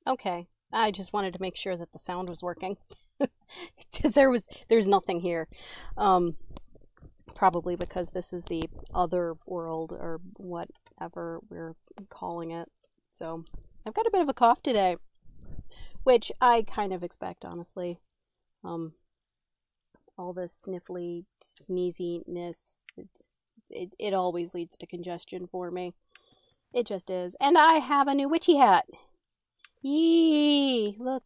Okay. I just wanted to make sure that the sound was working. Because there's nothing here. Um, Probably because this is the other world or whatever we're calling it. So I've got a bit of a cough today, which I kind of expect, honestly. Um, all the sniffly, sneeziness, it always leads to congestion for me. It just is. And I have a new witchy hat. Yee! Look.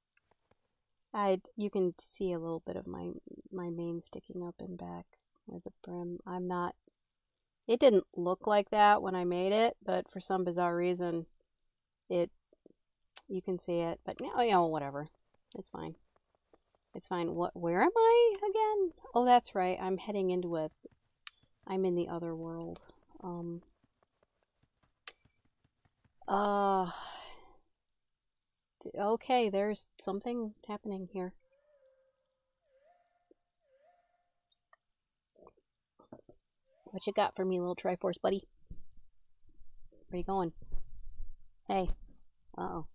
You can see a little bit of my mane sticking up and back where the brim. I'm not. It didn't look like that when I made it, but for some bizarre reason, it. You can see it, but whatever. It's fine. It's fine. Where am I again? Oh, that's right. I'm heading into a. I'm in the other world. Uh. Okay, there's something happening here. What you got for me, little Triforce buddy? Where you going? Hey. Uh-oh.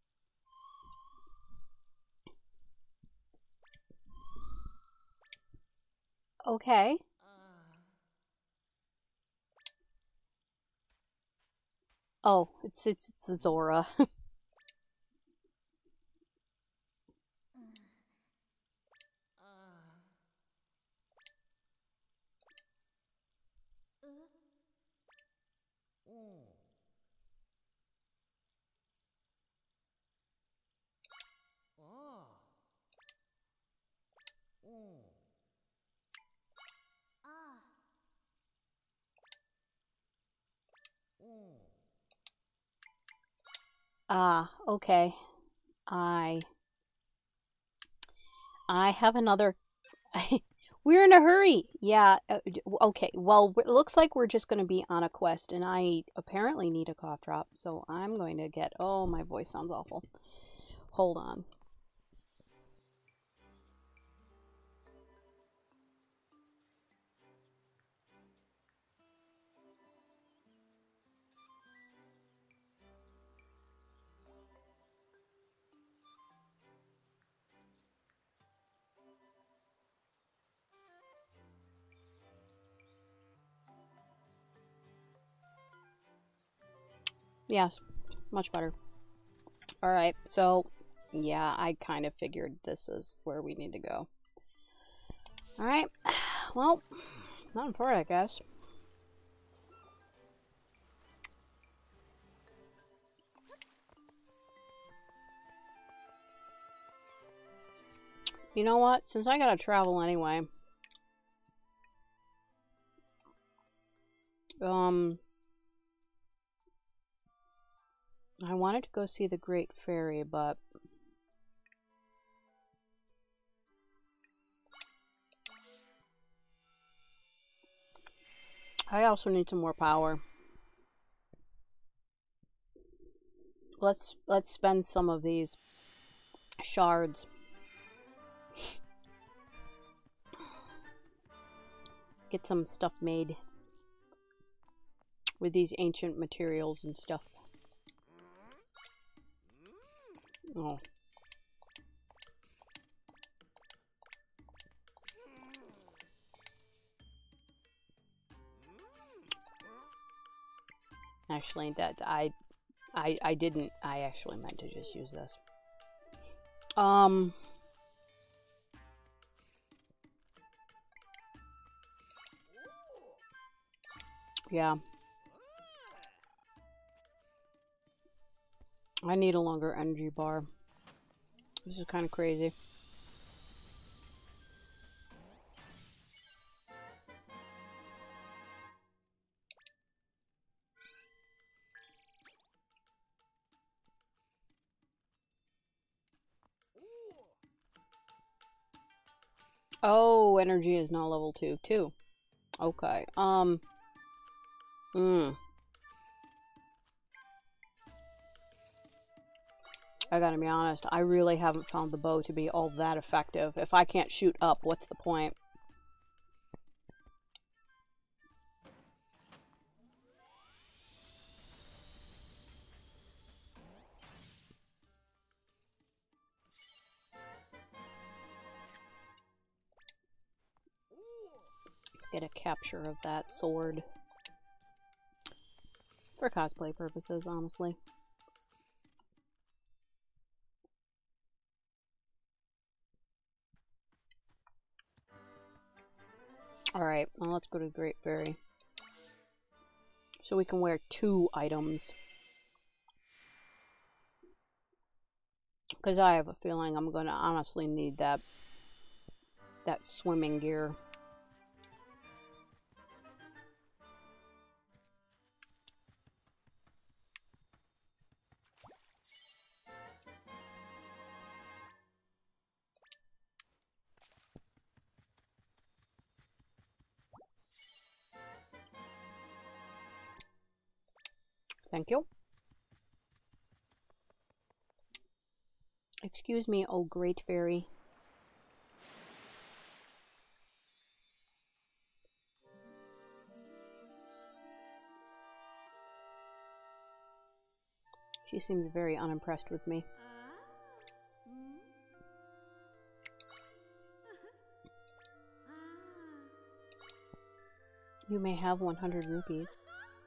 Okay. Oh, it's Zora. Okay. I I have another. We're in a hurry. Yeah. Okay. Well, it looks like we're just going to be on a quest, and I apparently need a cough drop, so I'm going to get. Oh, my voice sounds awful. Hold on. Yes, much better. All right. So, yeah, I kind of figured this is where we need to go. All right. Well, nothing for it, I guess. You know what? Since I gotta travel anyway, I wanted to go see the Great Fairy, but I also need some more power. Let's spend some of these shards. Get some stuff made with these ancient materials and stuff. Oh. Actually, that I didn't. I actually meant to just use this. Yeah. I need a longer energy bar. This is kind of crazy. Oh, energy is now level 2 too. Okay. I gotta be honest, I really haven't found the bow to be all that effective. If I can't shoot up, what's the point? get a capture of that sword. For cosplay purposes, honestly. Alright, well, let's go to the Great Fairy. So we can wear 2 items. Because I have a feeling I'm going to honestly need that swimming gear. Thank you. Excuse me, oh great fairy. She seems very unimpressed with me. You may have 100 rupees.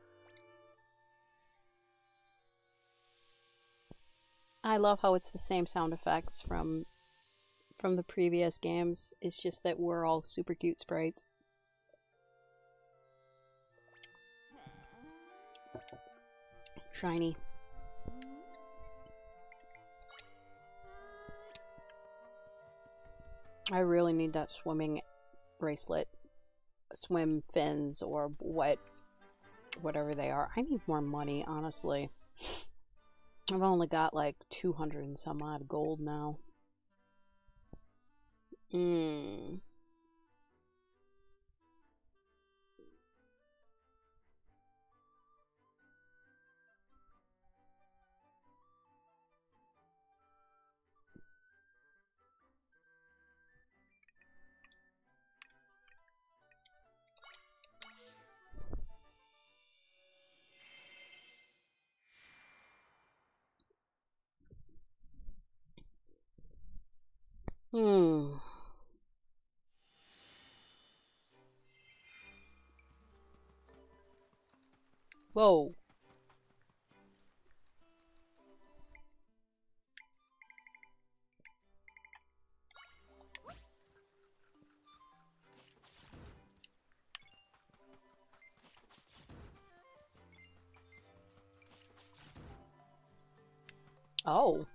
I love how it's the same sound effects from the previous games. It's just that we're all super cute sprites. Shiny. I really need that swimming bracelet. Swim fins or whatever they are. I need more money, honestly. I've only got like 200 and some odd gold now. Whoa. Oh.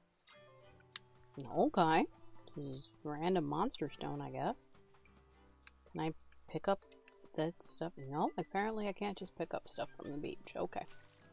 Okay. This is random monster stone, I guess. Can I pick up that stuff? No, apparently I can't just pick up stuff from the beach. Okay.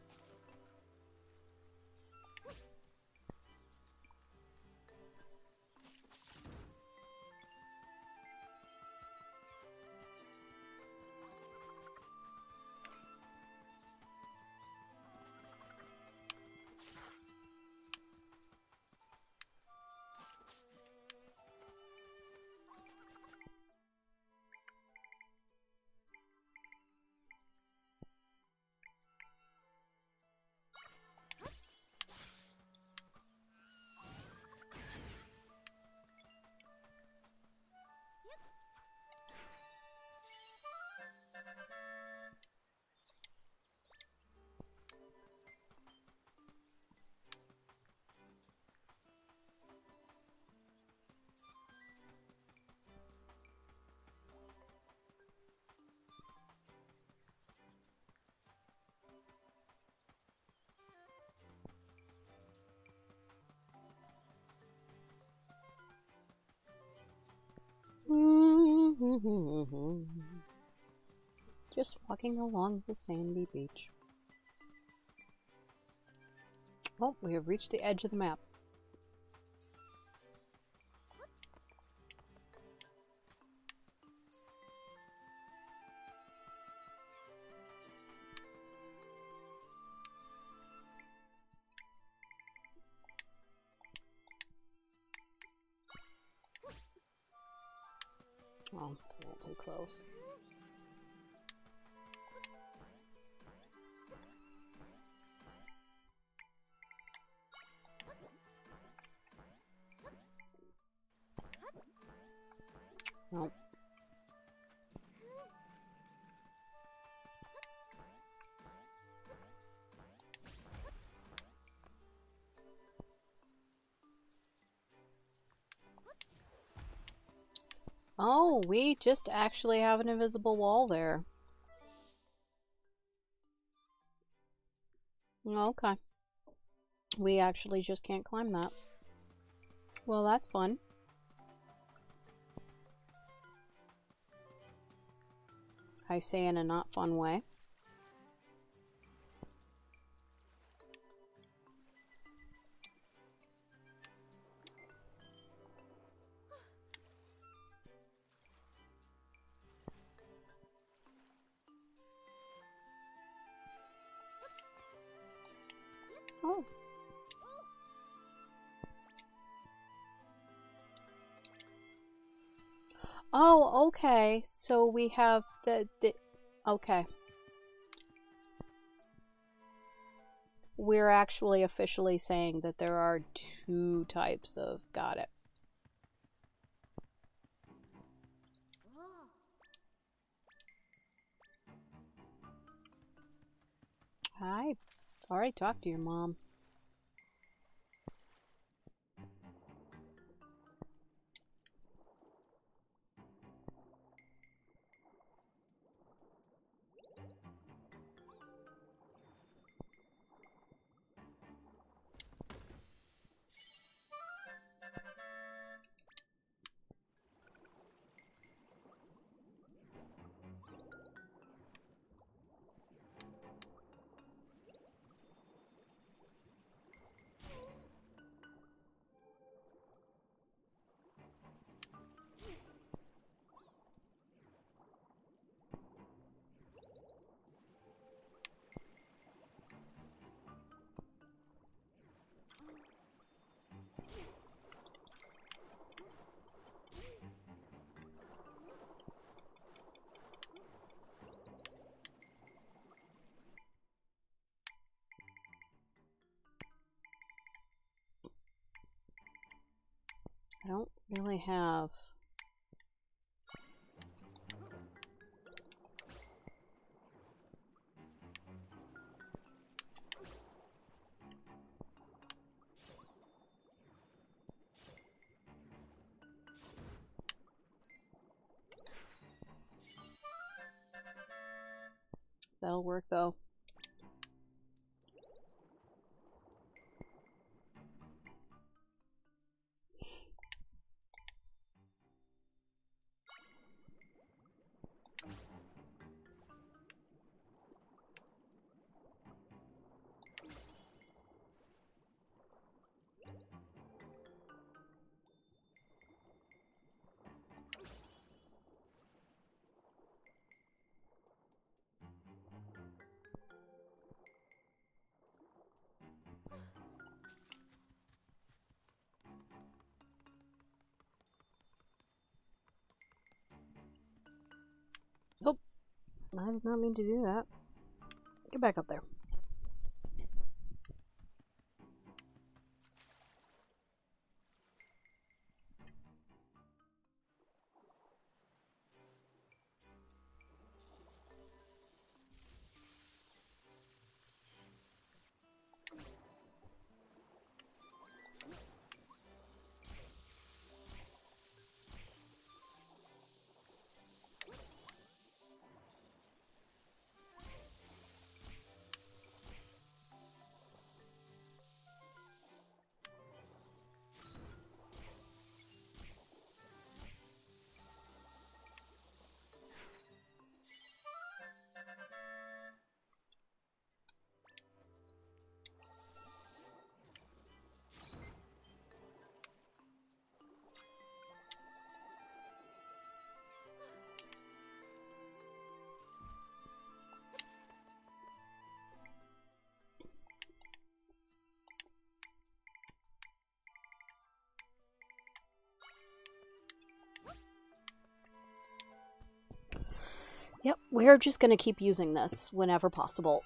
Just walking along the sandy beach. Well, we have reached the edge of the map. Oh, it's a little too close. Nope. Oh, we just actually have an invisible wall there. Okay. We actually just can't climb that. Well, that's fun. I say in a not fun way. Oh. Oh, okay. So we have the okay. We're actually officially saying that there are two types of got it. Hi. Already talked to your mom. I don't really have... That'll work though. Oh, I did not mean to do that. Get back up there. Yep, we're just gonna keep using this whenever possible.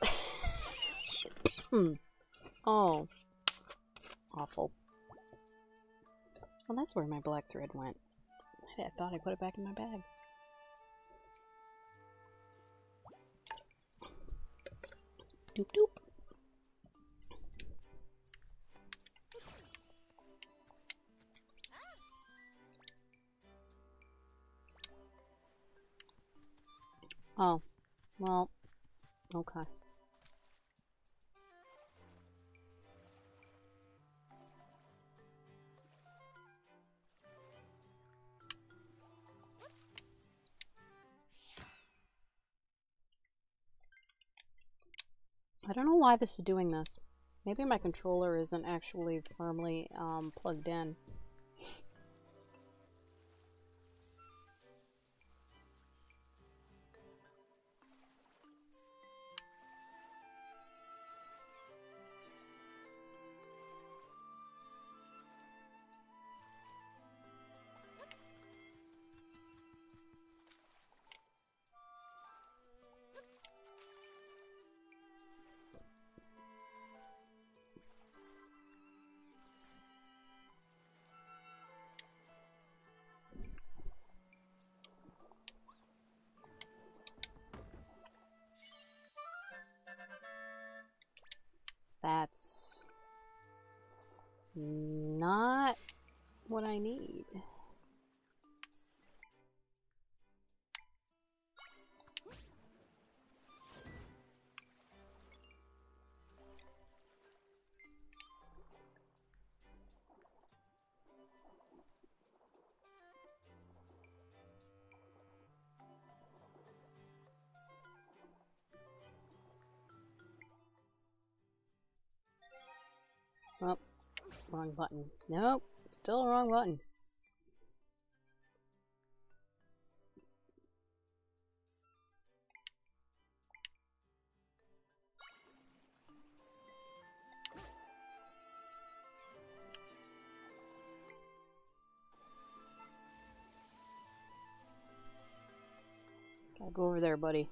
Oh. Awful. Well, that's where my black thread went. I thought I put it back in my bag. Doop doop. Oh, well, okay. I don't know why this is doing this. Maybe my controller isn't actually firmly plugged in. That's not what I need. Oh, wrong button. Nope, still wrong button. Gotta go over there, buddy.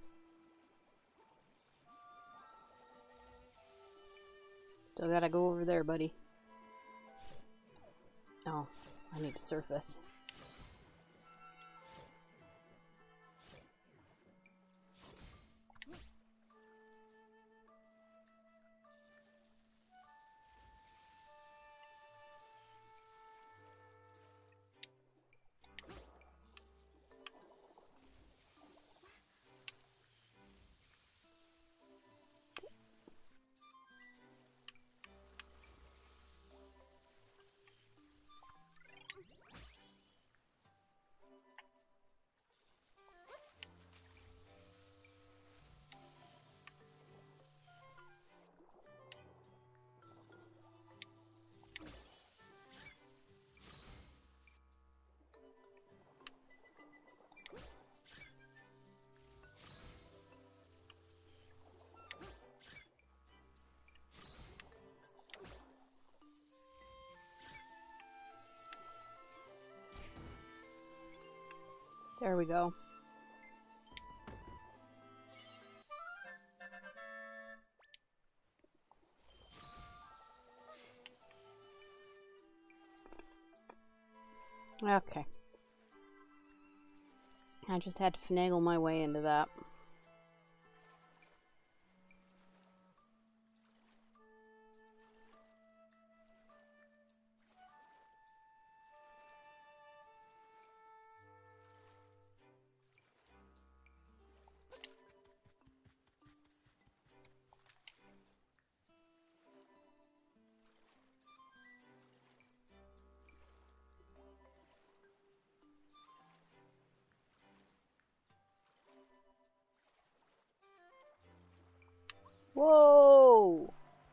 Still gotta go over there, buddy. Oh, I need to surface. There we go. Okay. I just had to finagle my way into that. Whoa!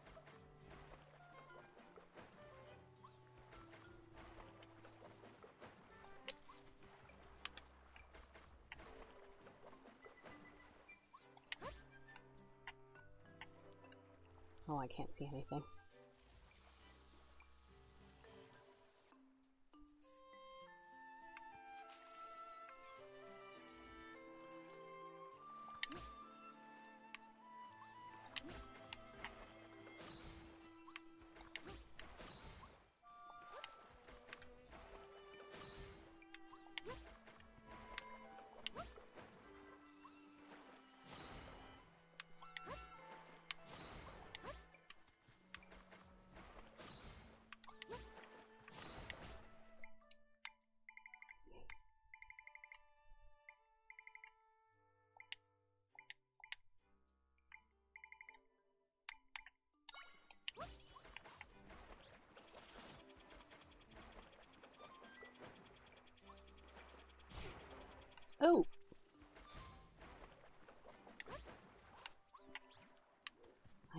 Oh, I can't see anything.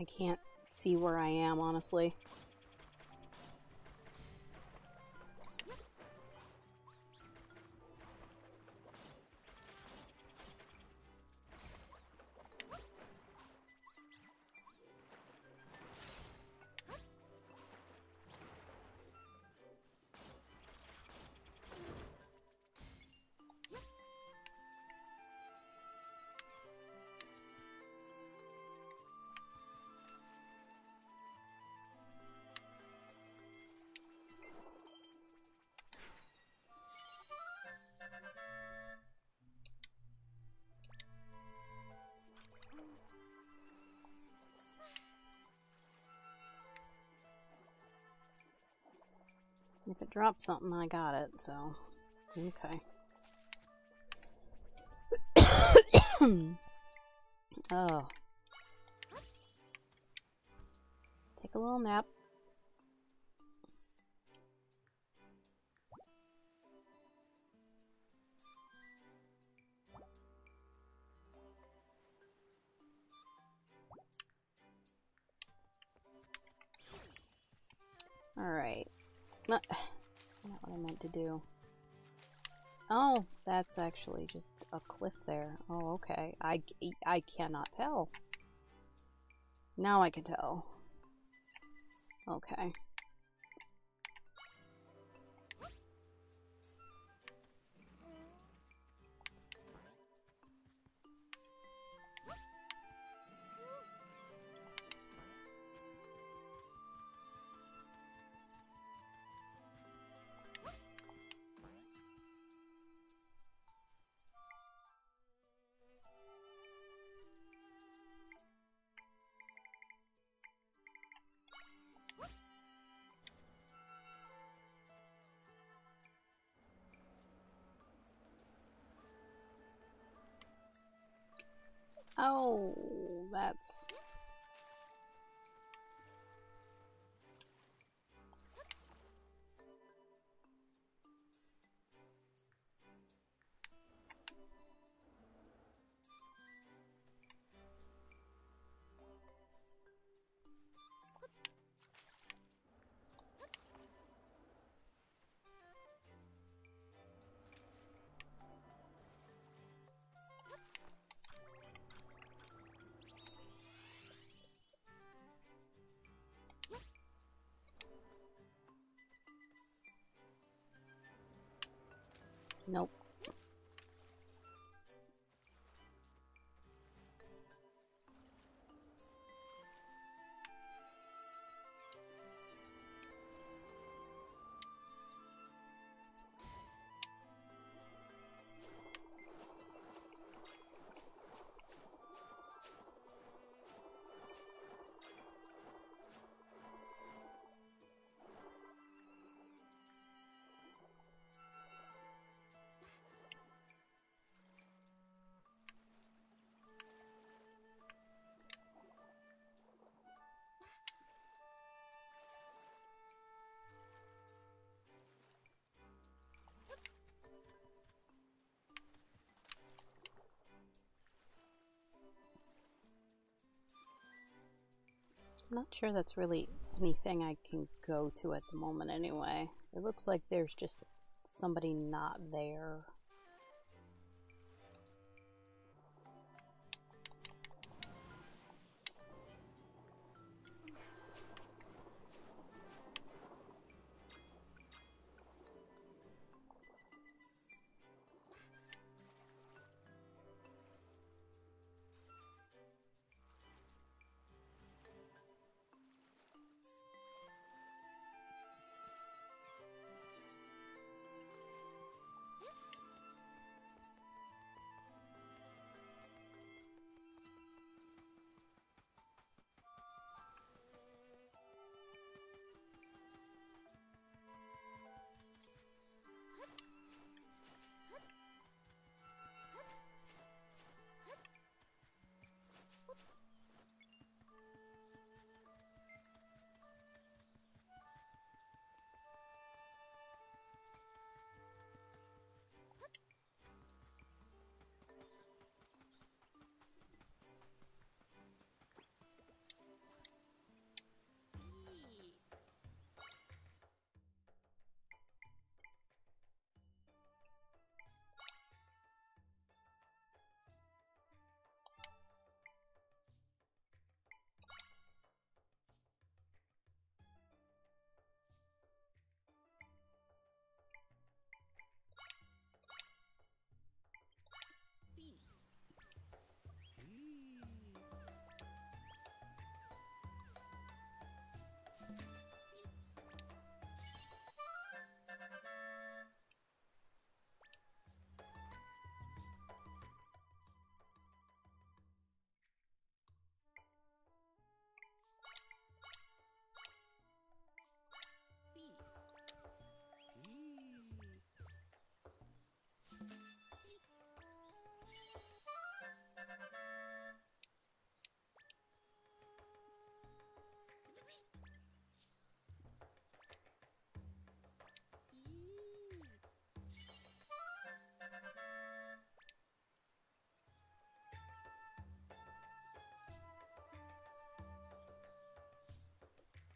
I can't see where I am, honestly. If it drops something, I got it, so... Okay. Oh. Take a little nap. Alright. Not what I meant to do. Oh, that's actually just a cliff there. Oh, okay. I cannot tell. Now I can tell. Okay. Oh, that's... Nope. I'm not sure that's really anything I can go to at the moment anyway. It looks like there's just somebody not there.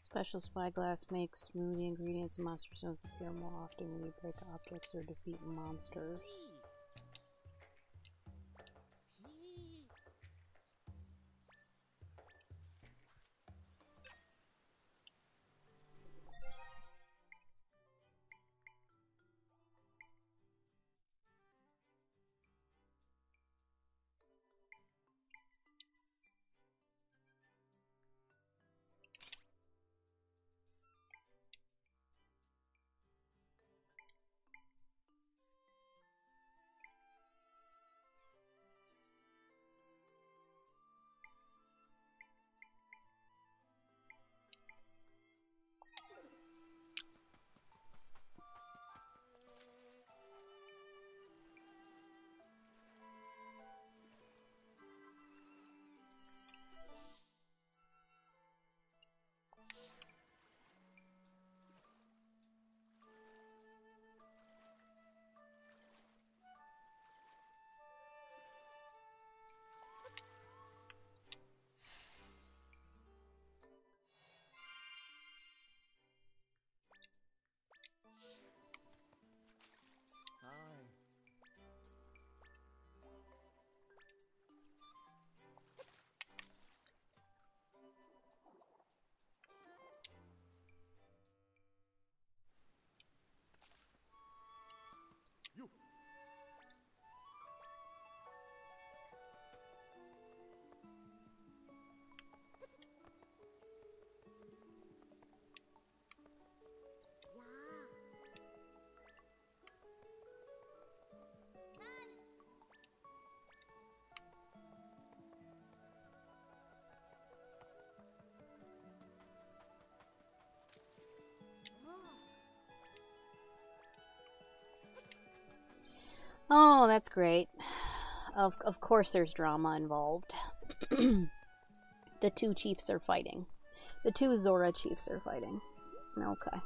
Special spyglass makes smoothie ingredients and monster stones appear more often when you break objects or defeat monsters. Oh, that's great. Of course there's drama involved. The two chiefs are fighting. The two Zora chiefs are fighting. Okay.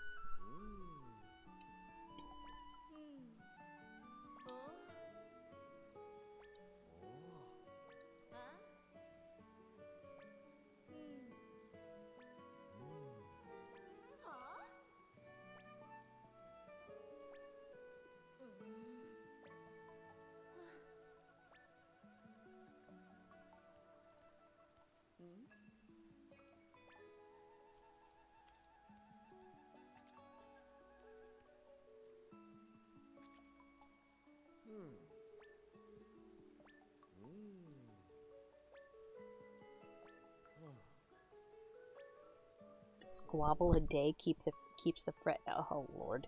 Squabble a day keeps the fret. Oh Lord.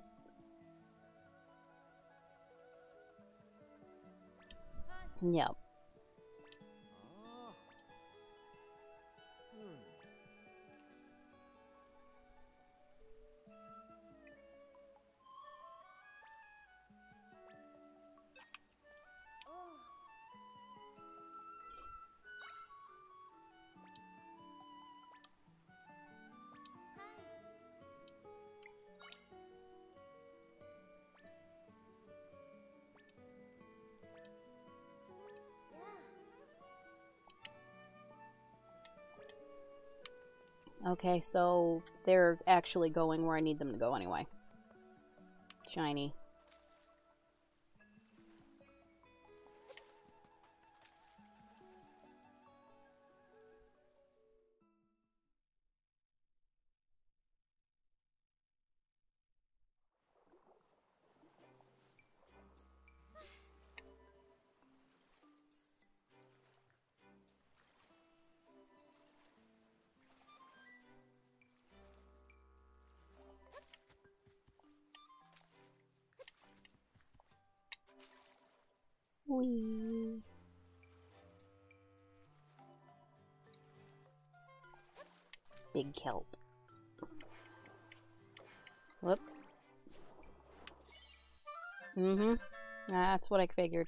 Yep. Okay, so they're actually going where I need them to go anyway. Shiny. Whee. Big kelp. Whoop. Mm-hmm. That's what I figured.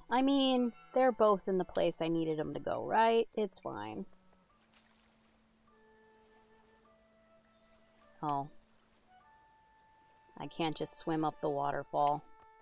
I mean, they're both in the place I needed them to go, right? It's fine. Oh. I can't just swim up the waterfall.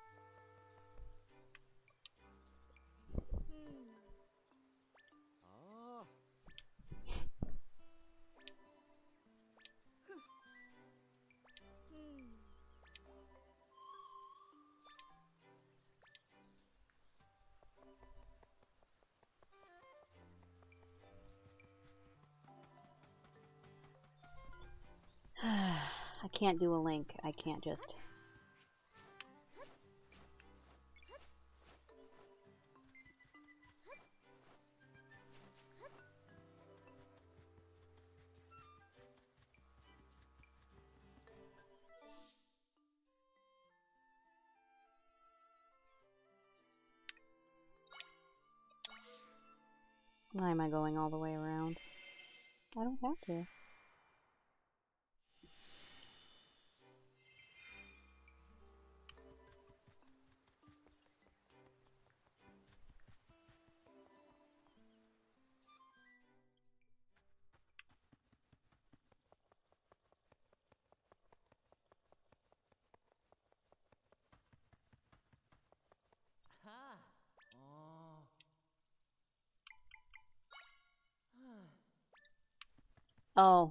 I can't do a link. I can't just... Why am I going all the way around? I don't have to. Oh.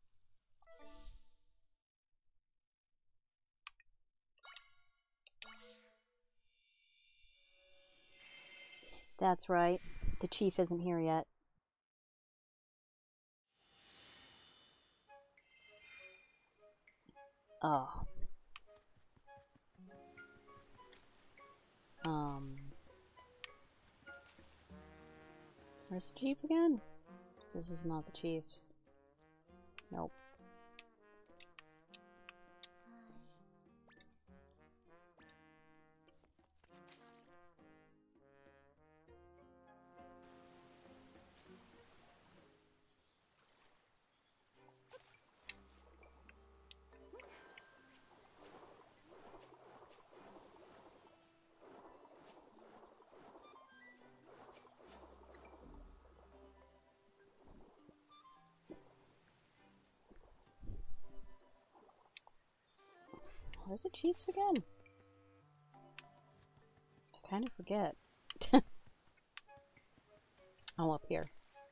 That's right. The chief isn't here yet. Oh. Where's the chief again? This is not the chief's. Nope. Where's the chief's again? I kind of forget. Oh, up here.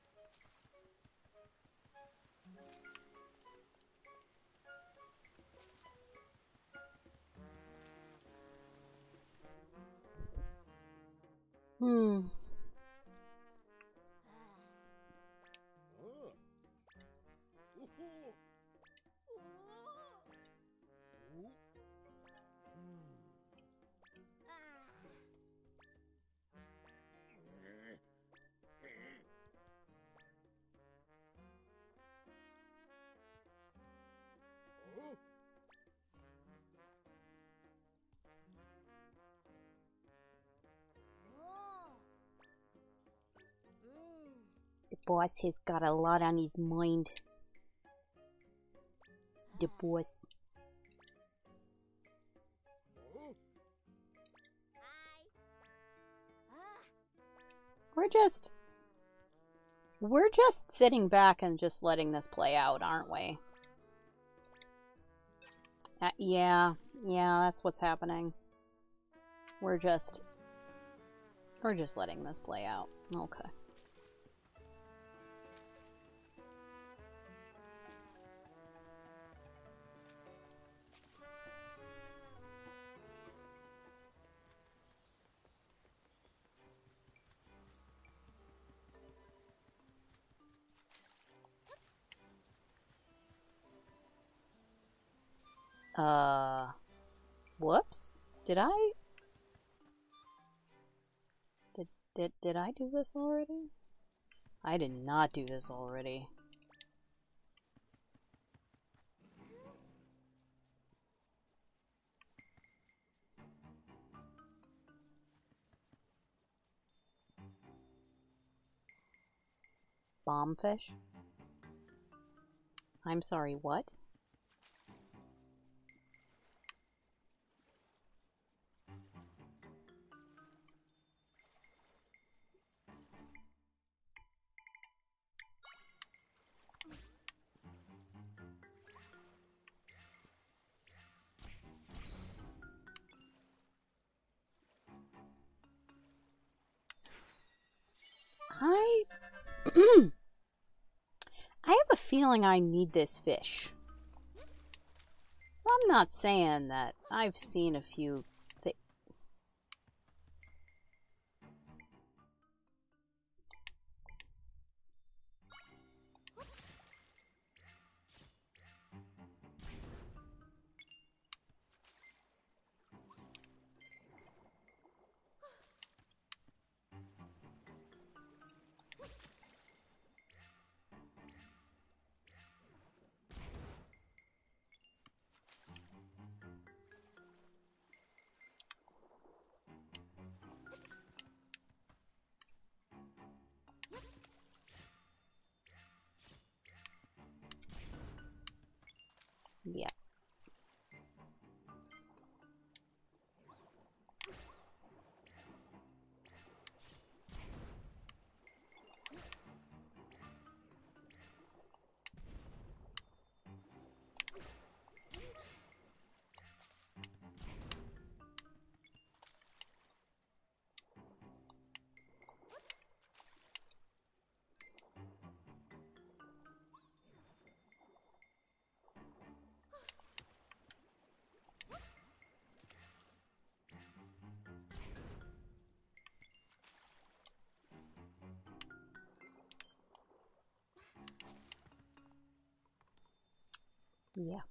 Hmm. The boss has got a lot on his mind. The boss. We're just sitting back and just letting this play out, aren't we? Yeah, that's what's happening. We're just letting this play out. Okay. Whoops. Did I do this already? I did not do this already. Bombfish? I'm sorry, what? I have a feeling I need this fish. I'm not saying that I've seen a few things. Yeah. Yeah.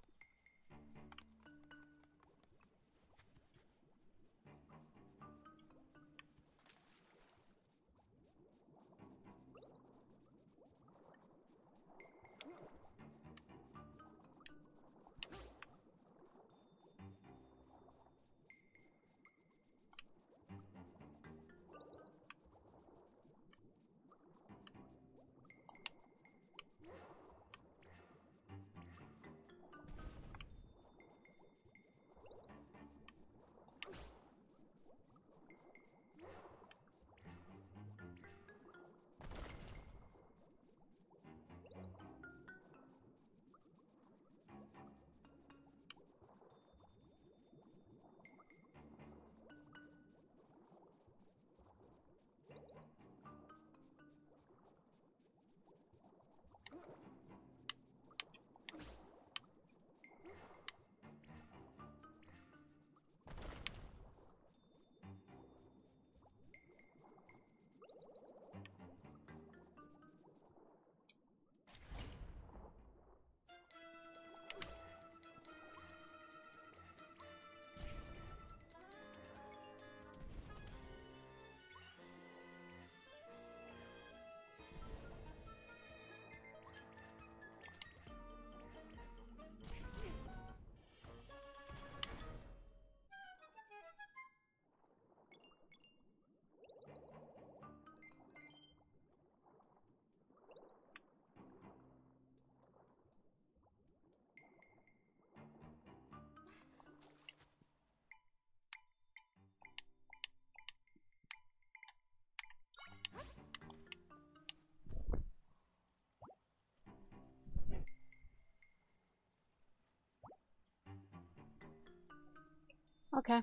Okay.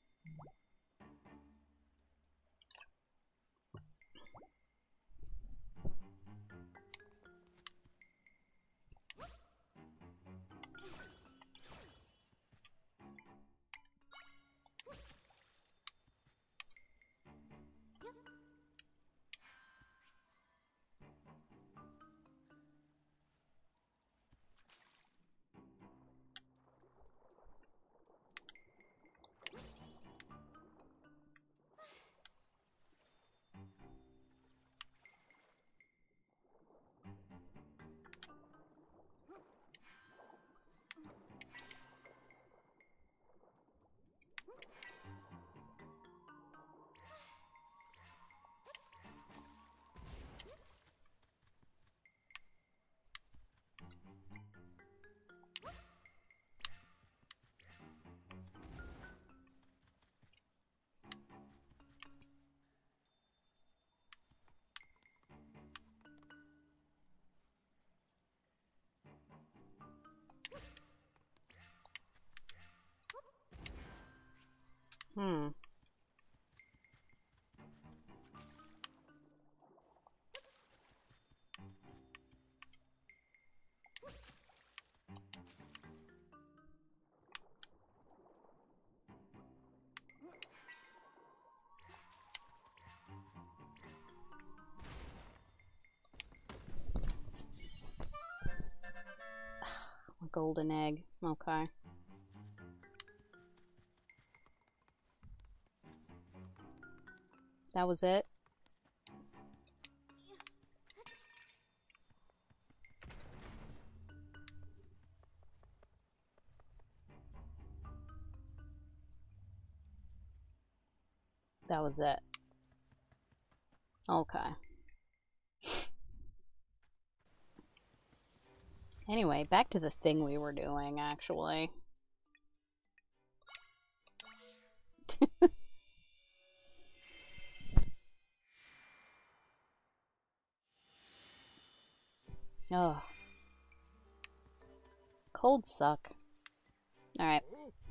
Hmm. golden egg. Okay. That was it? That was it. Okay. Anyway, back to the thing we were doing, actually. Ugh. Colds suck. Alright.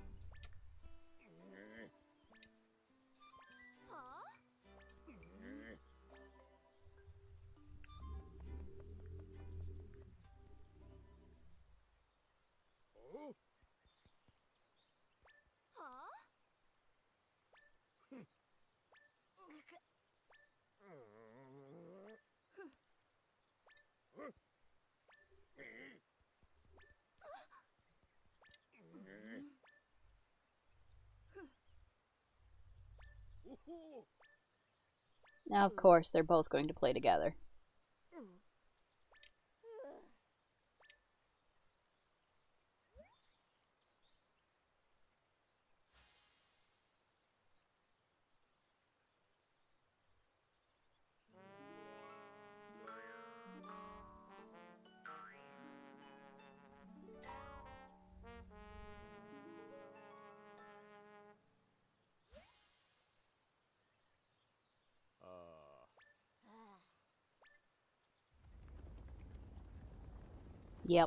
Now, of course, they're both going to play together. Yep.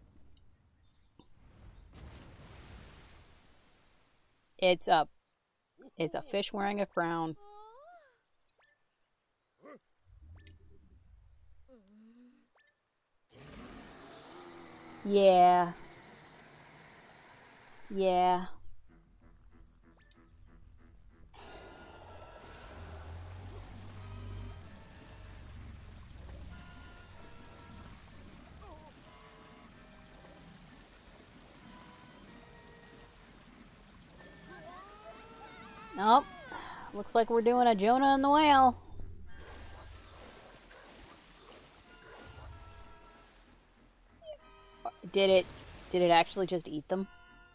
It's a fish wearing a crown. Yeah. Yeah. Oh, looks like we're doing a Jonah and the whale. Did it actually just eat them?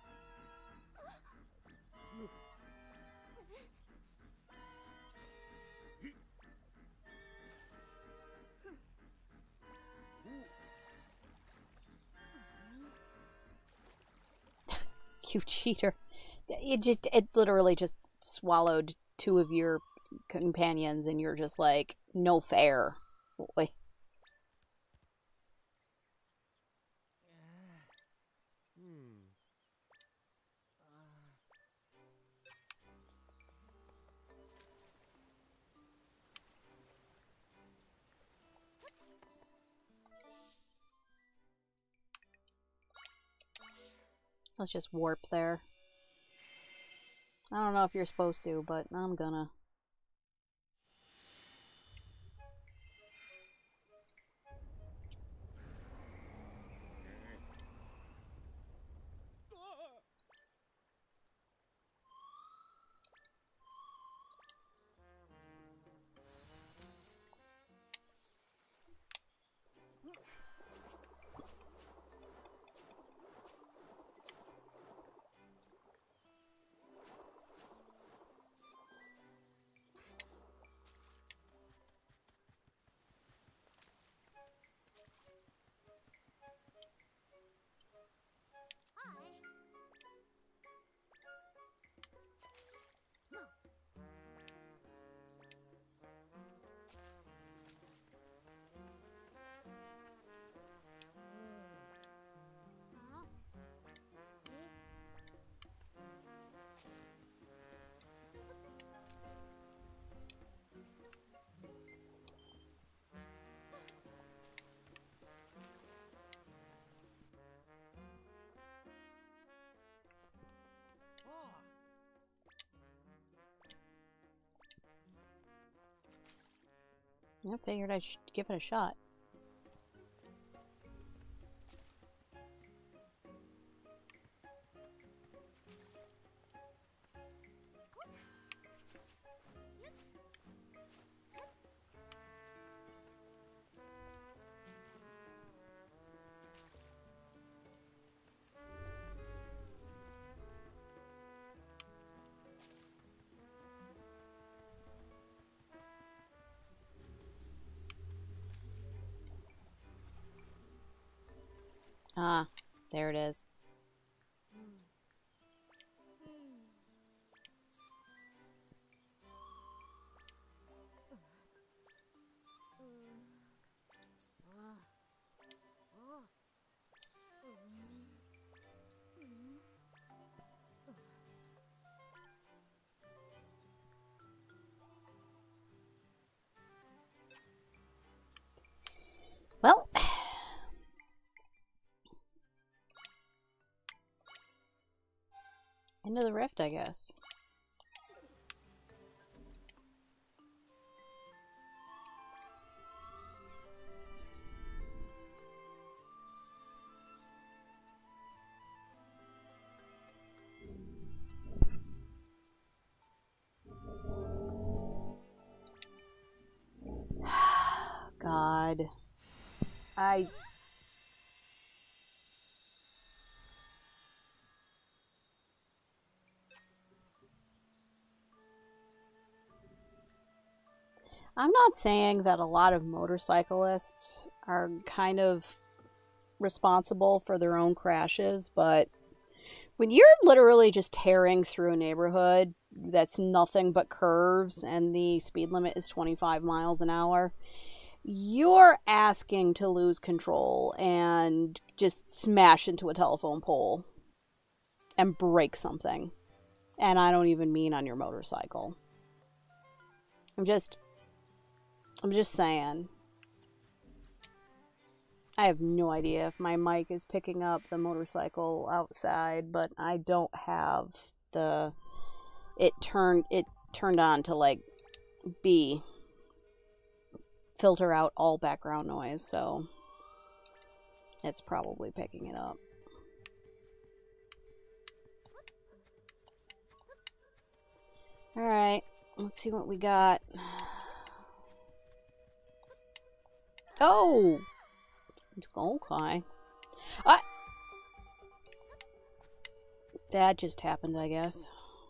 You cheater. It literally just swallowed two of your companions and you're just like, no fair. Wait. Let's just warp there. I don't know if you're supposed to, but I'm gonna. I figured I'd give it a shot. Ah, there it is. Well, into the rift, I guess. God. I'm not saying that a lot of motorcyclists are kind of responsible for their own crashes, but when you're literally just tearing through a neighborhood that's nothing but curves and the speed limit is 25 miles an hour, you're asking to lose control and just smash into a telephone pole and break something. And I don't even mean on your motorcycle. I'm just saying. I have no idea if my mic is picking up the motorcycle outside, but I don't have the it turned on to like filter out all background noise, so it's probably picking it up. All right, let's see what we got. Oh, okay. That just happened, I guess.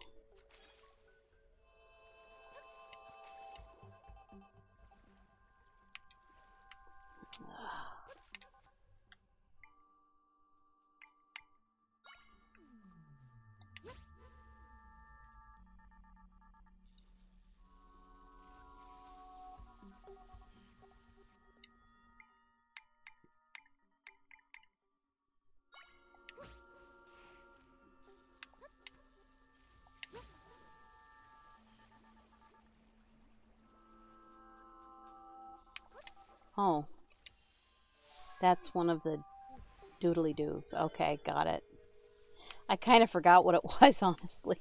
Oh. That's one of the doodly-doos. Okay, got it. I kind of forgot what it was, honestly.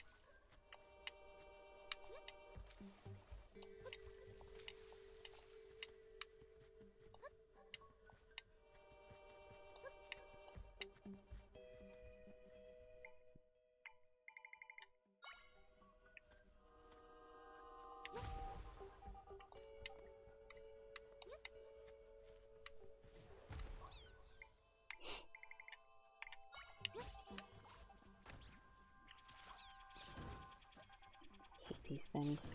These things.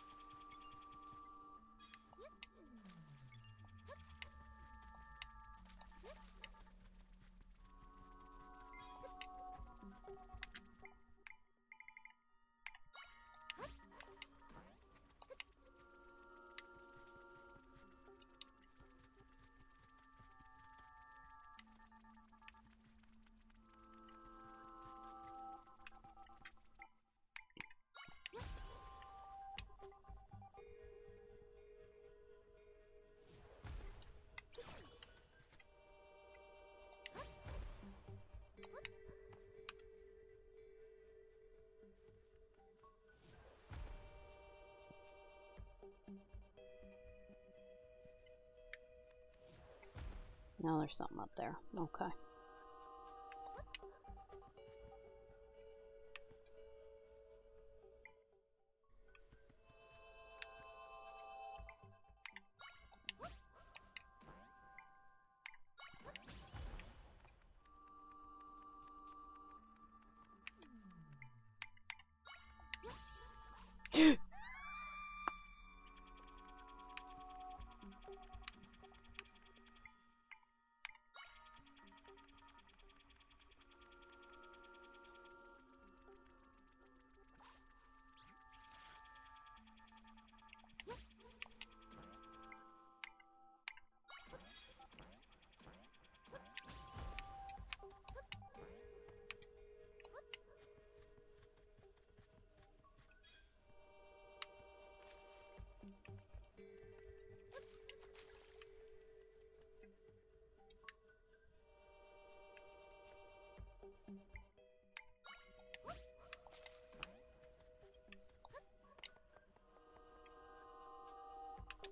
Now there's something up there. Okay.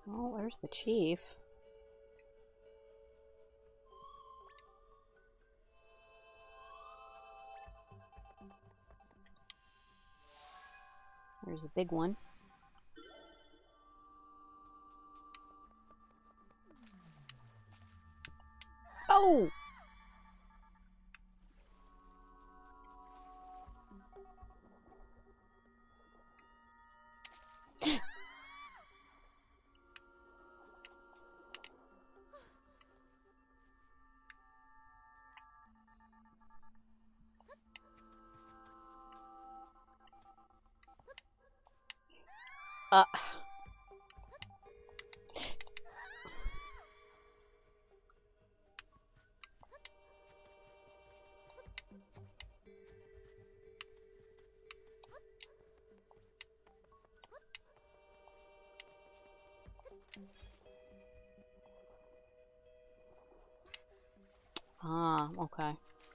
Oh, there's the chief. There's a big one. Oh! Uh. Ah, okay.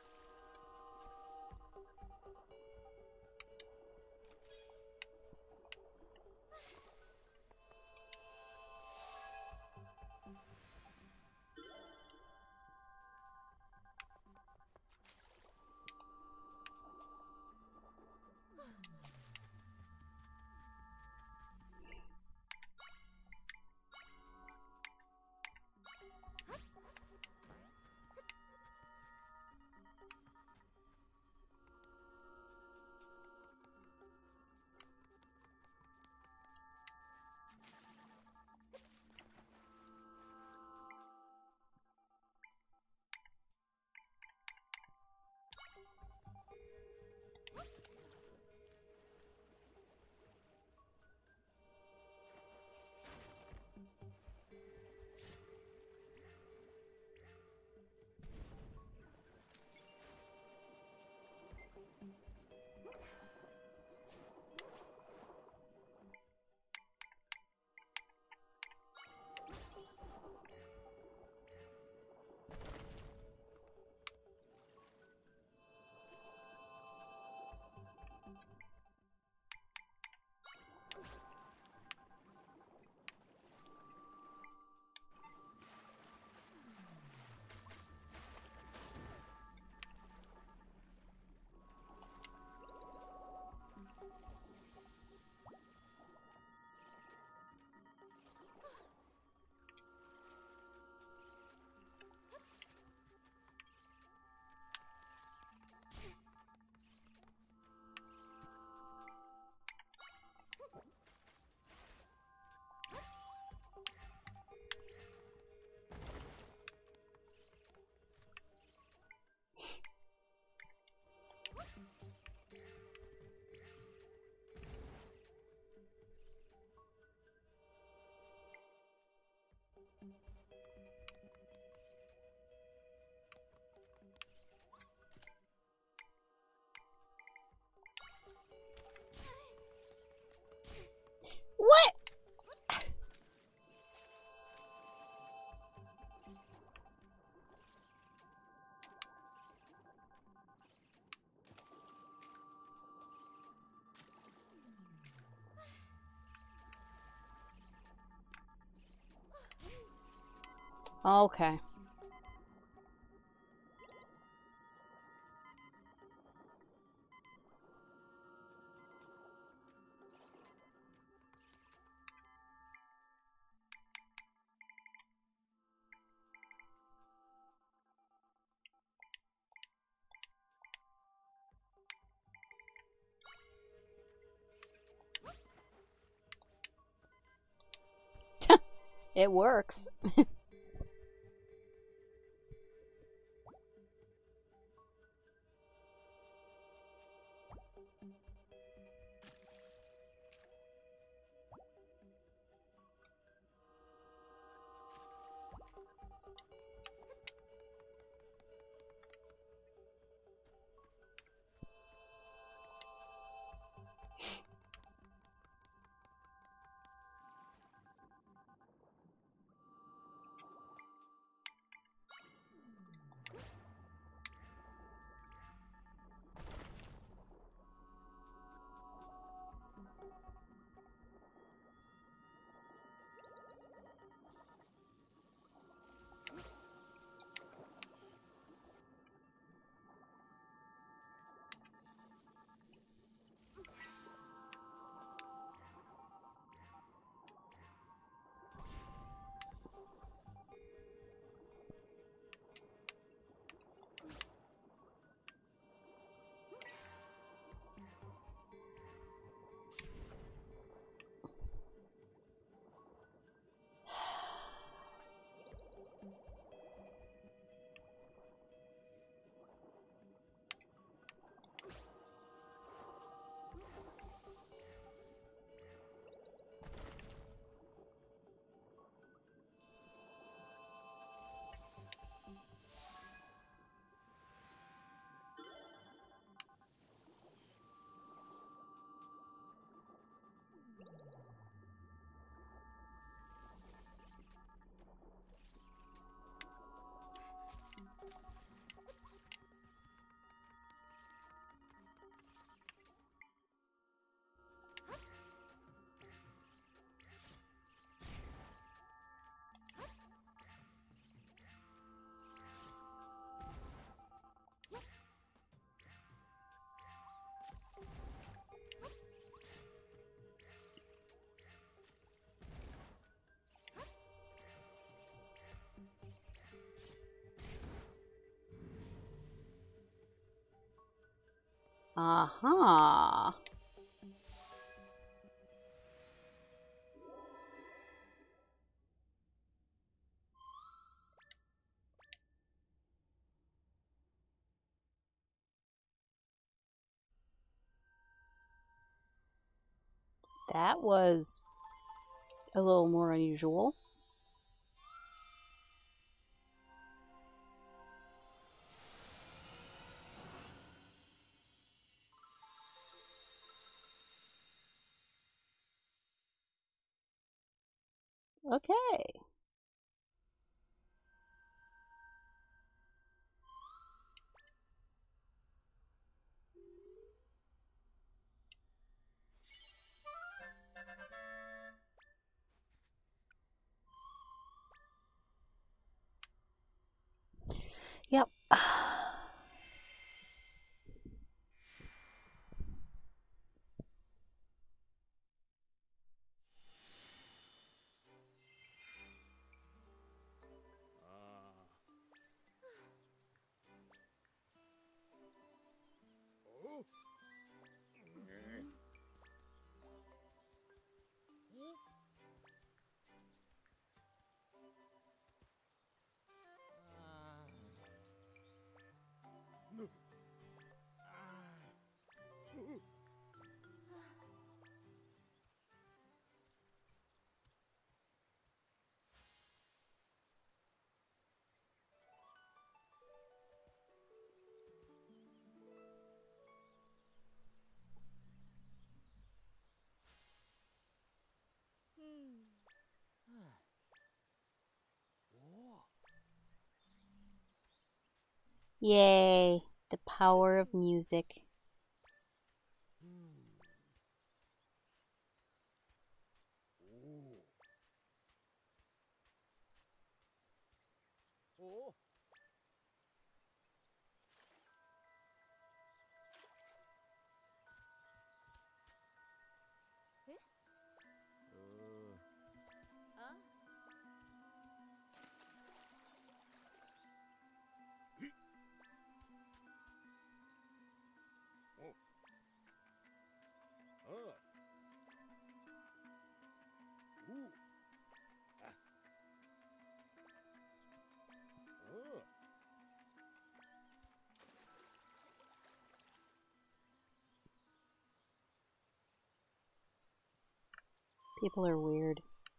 What? Okay. It works. Aha. That was a little more unusual. Okay. Yep. Yay, the power of music. People are weird.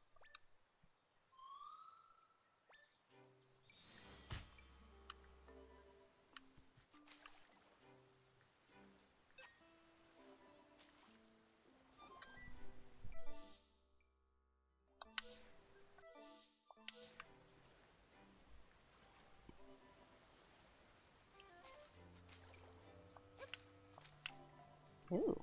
Ooh.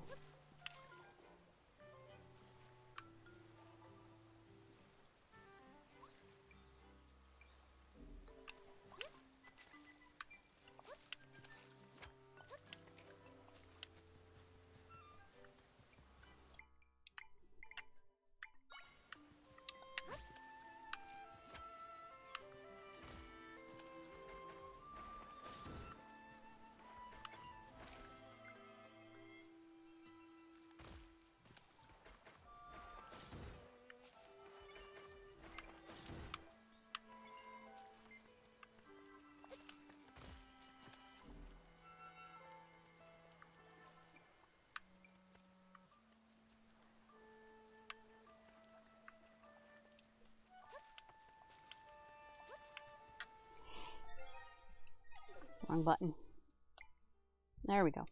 Wrong button. There we go.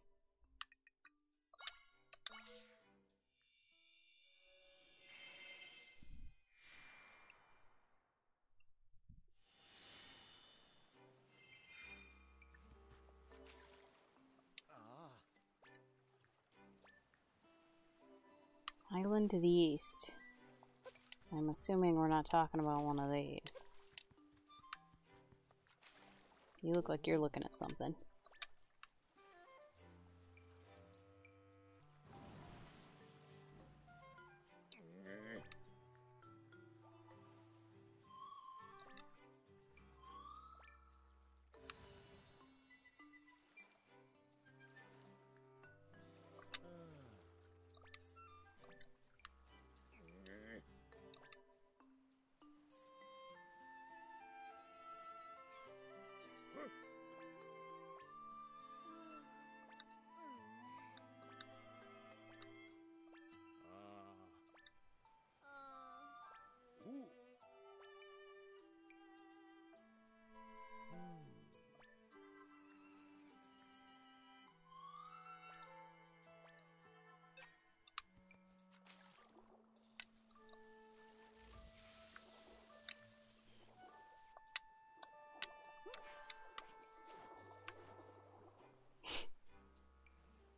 Island to the east. I'm assuming we're not talking about one of these. You look like you're looking at something.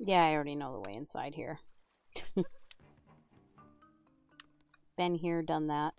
Yeah, I already know the way inside here. Been here, done that.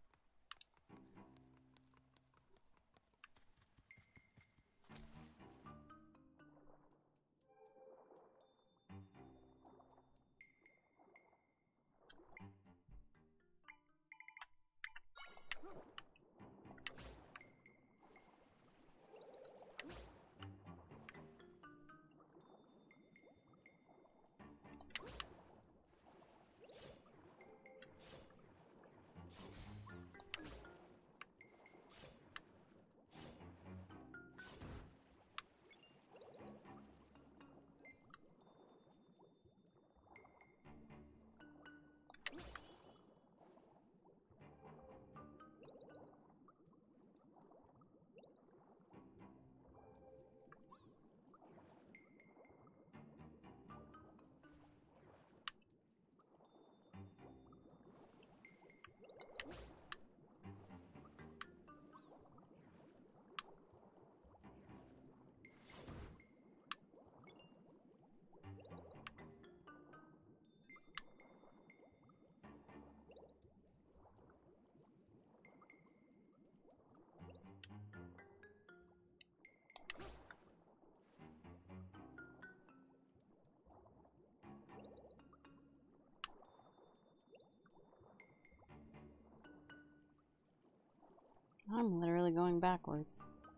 I'm literally going backwards.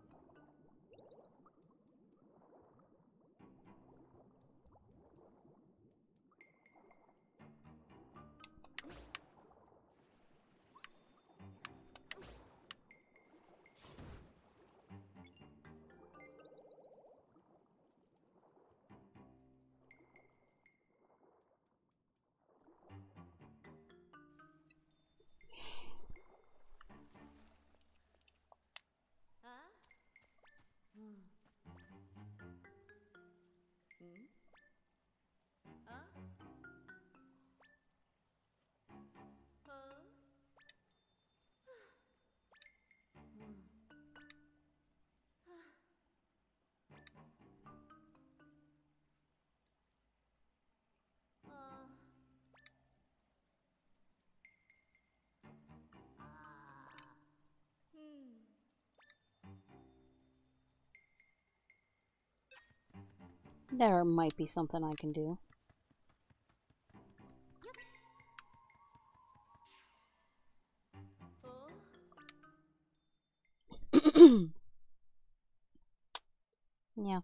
There might be something I can do. Yeah.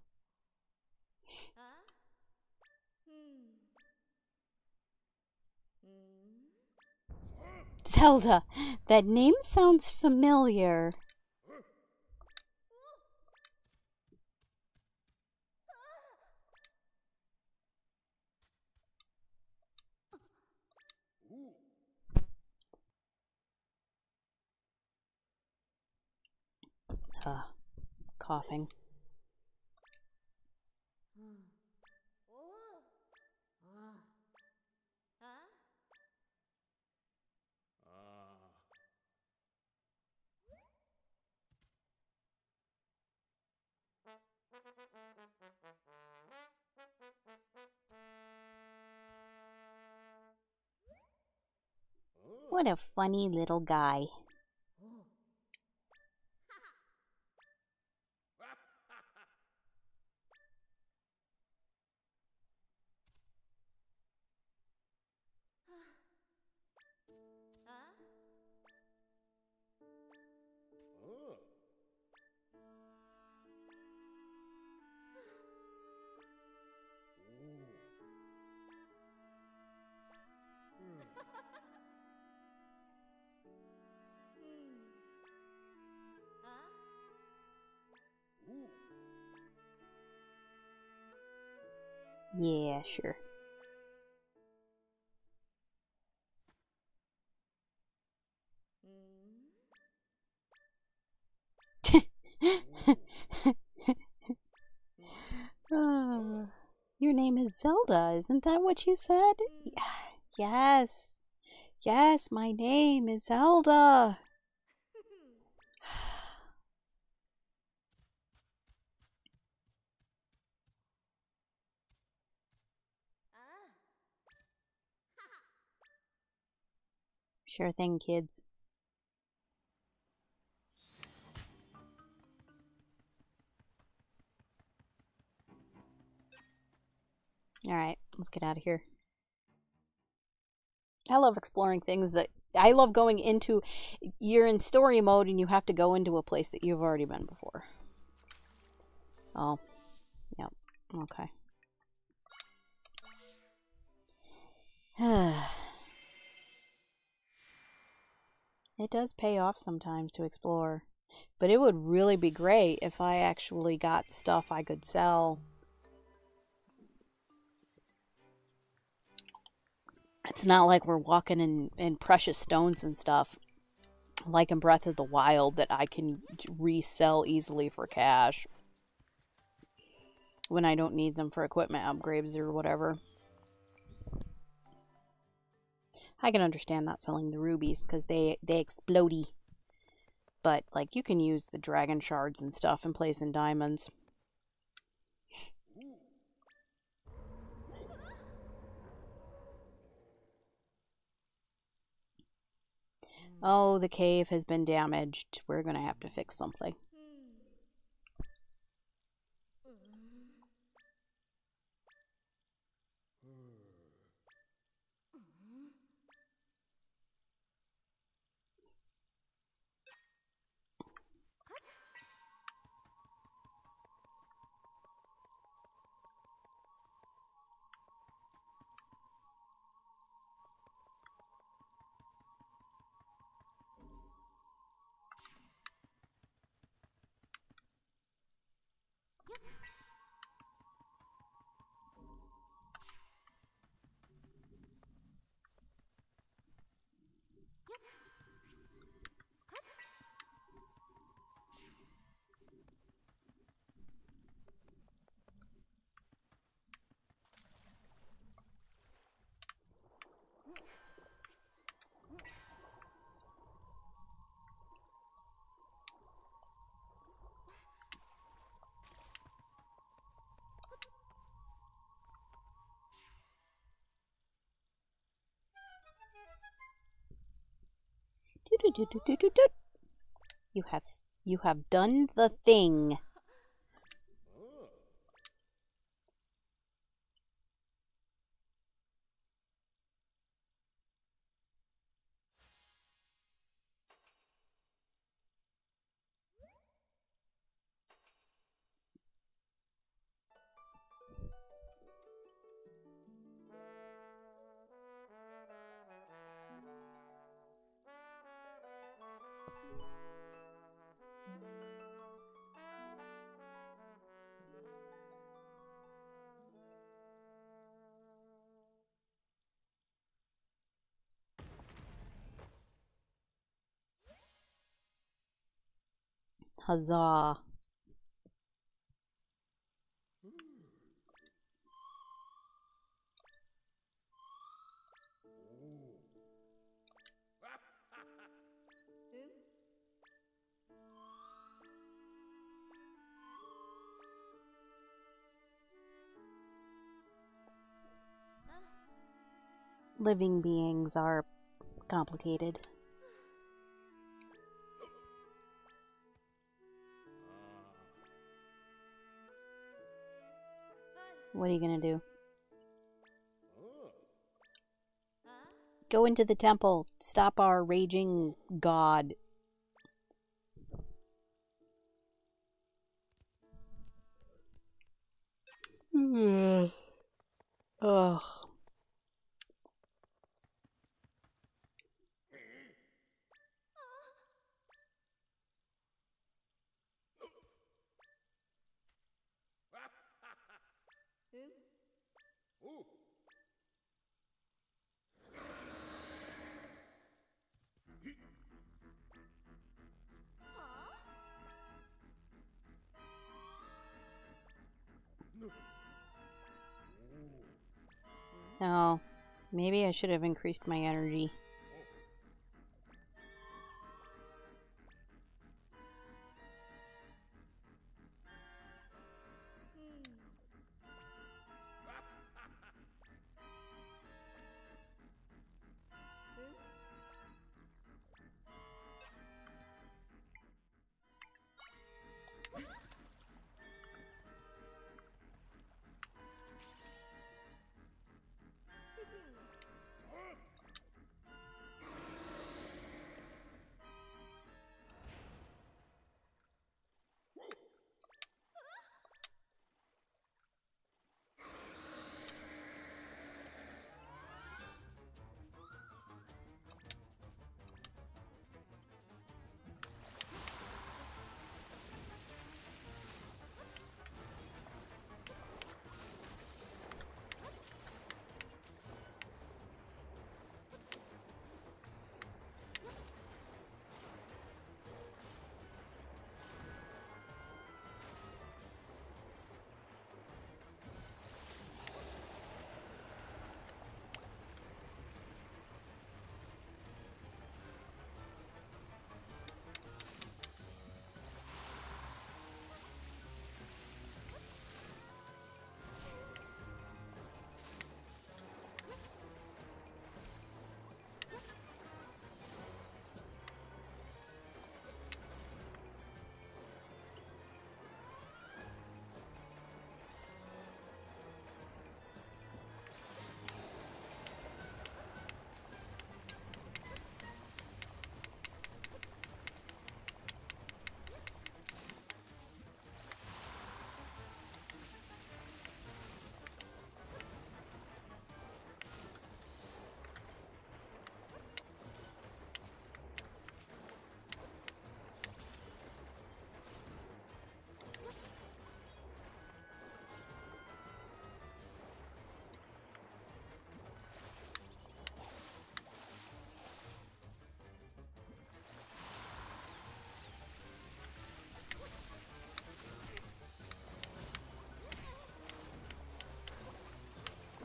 Zelda! That name sounds familiar. Coughing. What a funny little guy. Yeah, sure. Your name is Zelda, isn't that what you said? Yes. Yes, my name is Zelda. Sure thing, kids. Alright, let's get out of here. I love exploring things that... I love going into... You're in story mode and you have to go into a place that you've already been before. Oh. Yep. Okay. It does pay off sometimes to explore. But it would really be great if I actually got stuff I could sell. It's not like we're walking in precious stones and stuff, like in Breath of the Wild, that I can resell easily for cash when I don't need them for equipment upgrades or whatever. I can understand not selling the rubies because they explodey. But, like, you can use the dragon shards and stuff in place in diamonds. Oh, the cave has been damaged. We're gonna have to fix something. You have done the thing. Huzzah. Living beings are complicated. What are you gonna do? Go into the temple. Stop our raging god. Ugh. Oh, maybe I should have increased my energy.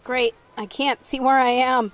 Great. I can't see where I am.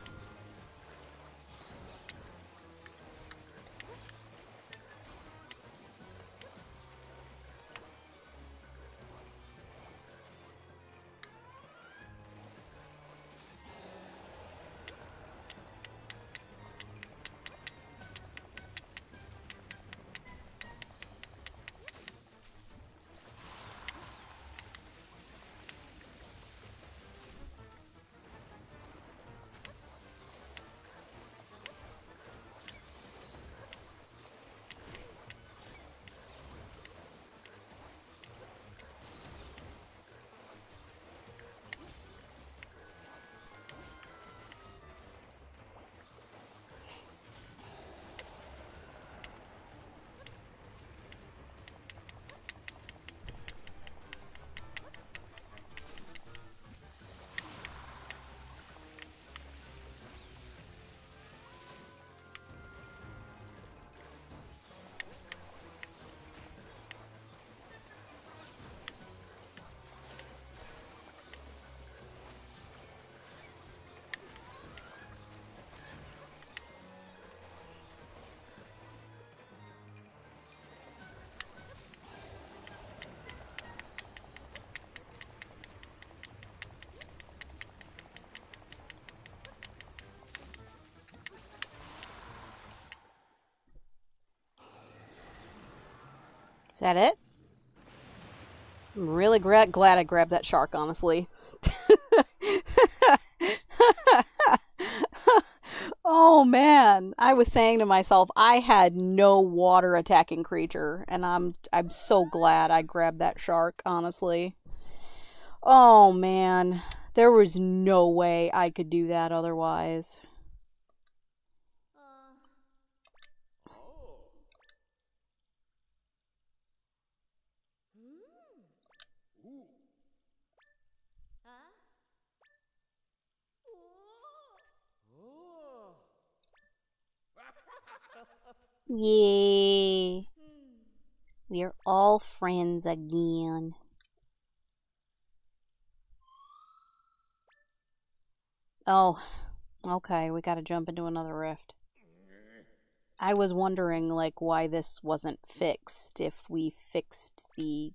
Is that it? I'm really glad I grabbed that shark, honestly. Oh man, I was saying to myself, I had no water attacking creature, and I'm so glad I grabbed that shark, honestly. Oh man, there was no way I could do that otherwise. Yay. We're all friends again. Oh, okay, we gotta jump into another rift. I was wondering, like, why this wasn't fixed, if we fixed the...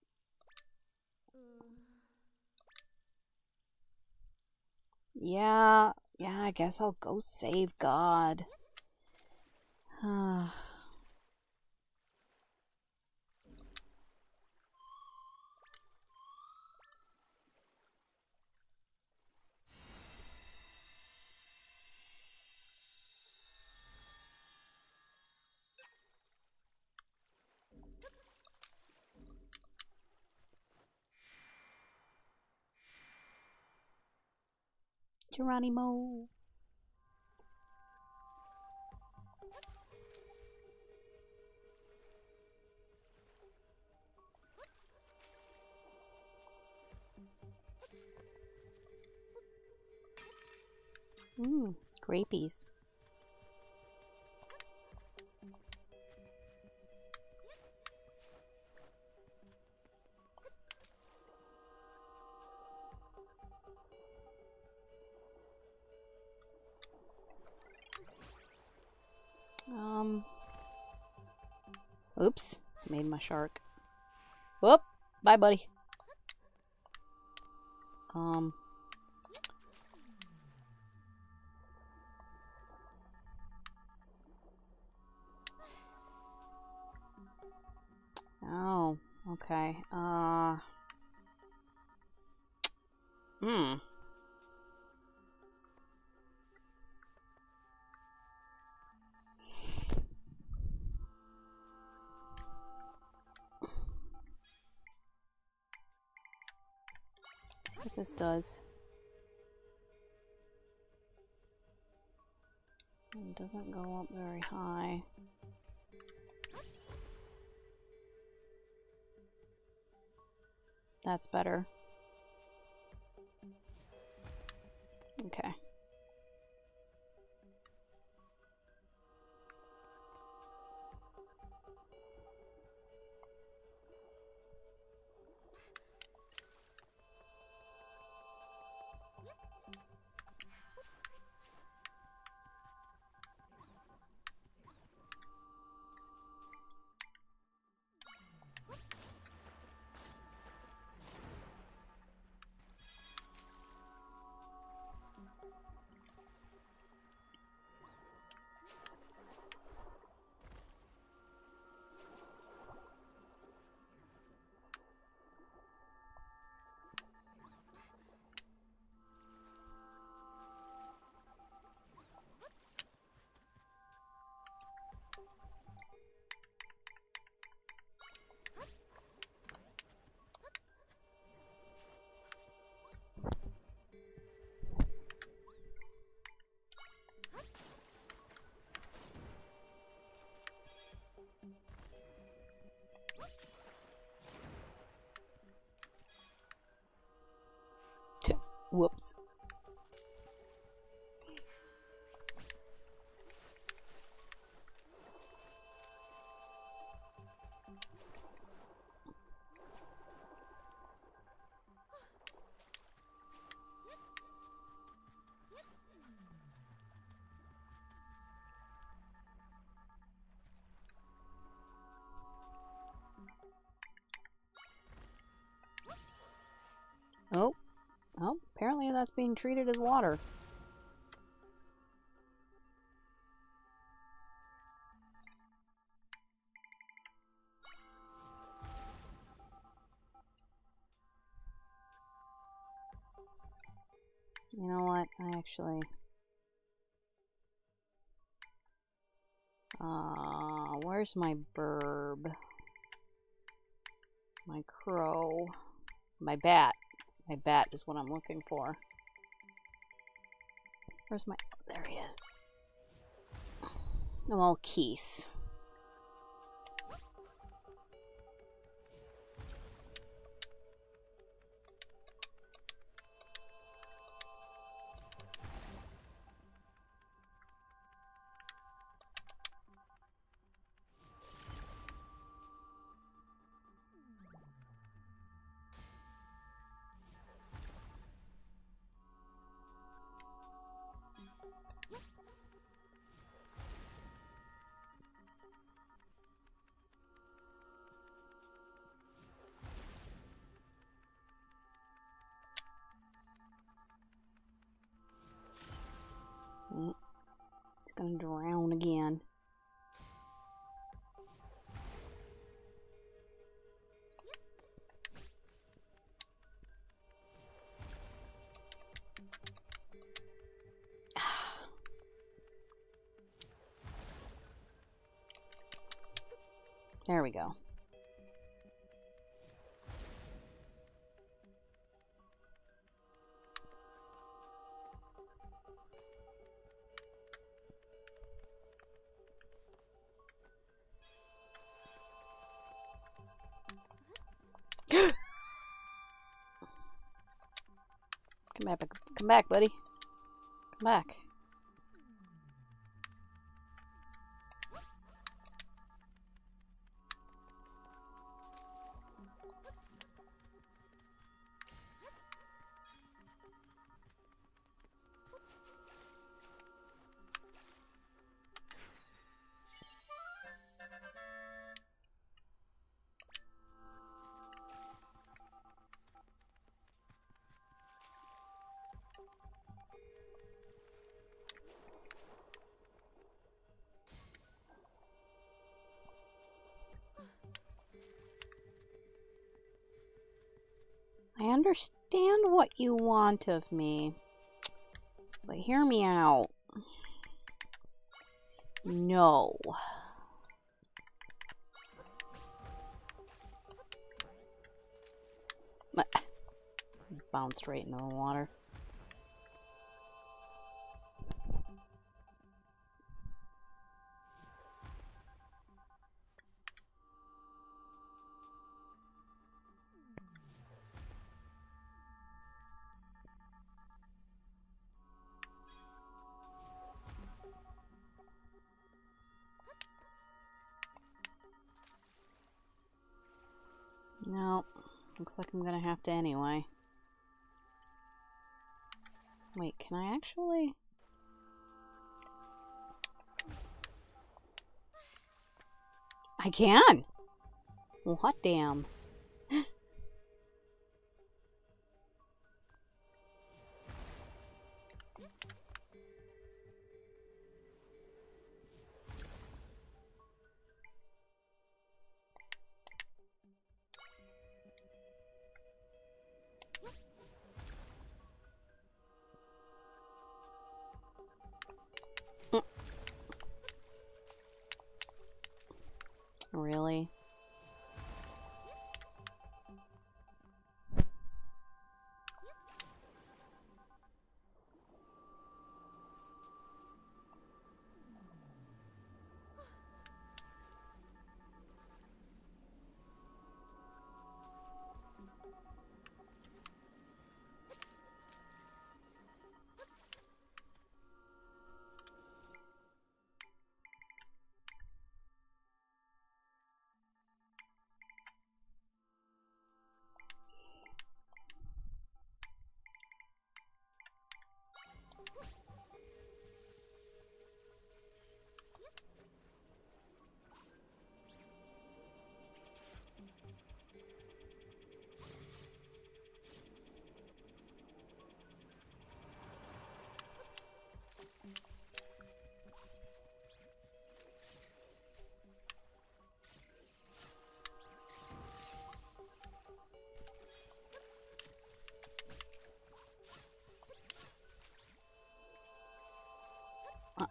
Yeah, I guess I'll go save God. Geronimo. Grapies. Oops, made my shark. Whoop, bye, buddy. Oh, okay. Let's see what this does. It doesn't go up very high. That's better. Okay. Whoops. Oh. Oh, apparently that's being treated as water. You know what? I actually... where's my burb? My crow. My bat. My bat is what I'm looking for. Where's my... Oh, there he is. Oh, well, Keese. It's gonna drown again. There we go. Come back, buddy. Come back. I understand what you want of me, but hear me out. No. Bounced right into the water. No, looks like I'm gonna have to anyway. Wait, can I actually? I can! Well, hot damn. Really?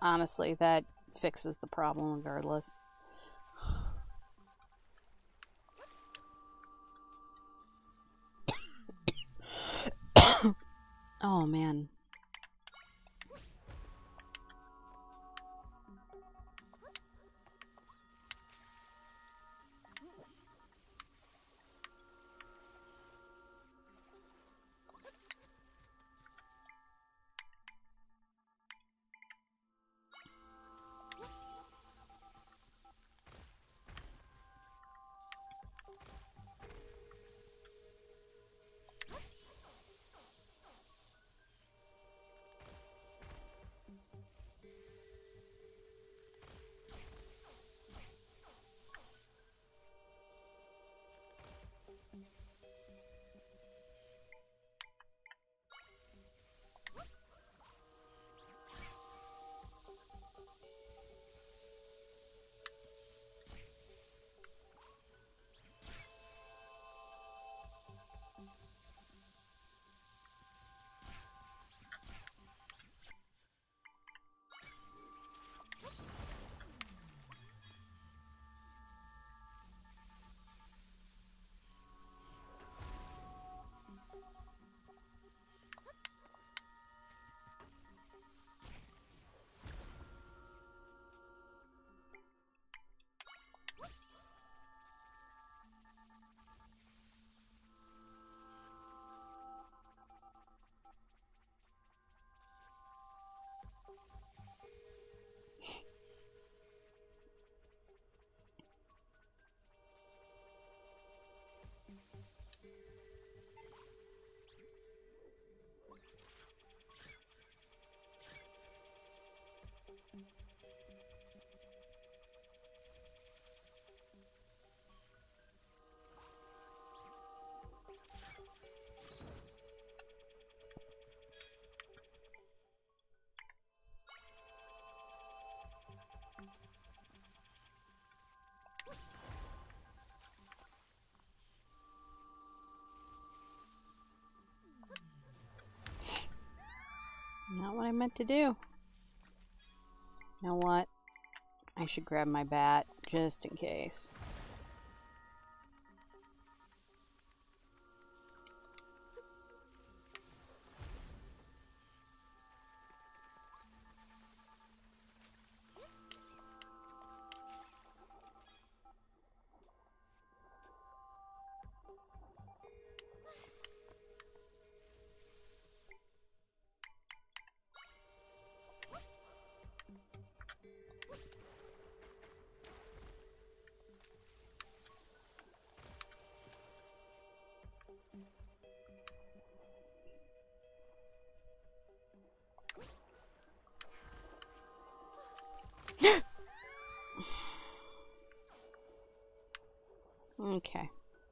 honestly, that fixes the problem regardless. Oh, man. Not what I meant to do. You know what? I should grab my bat just in case. Okay.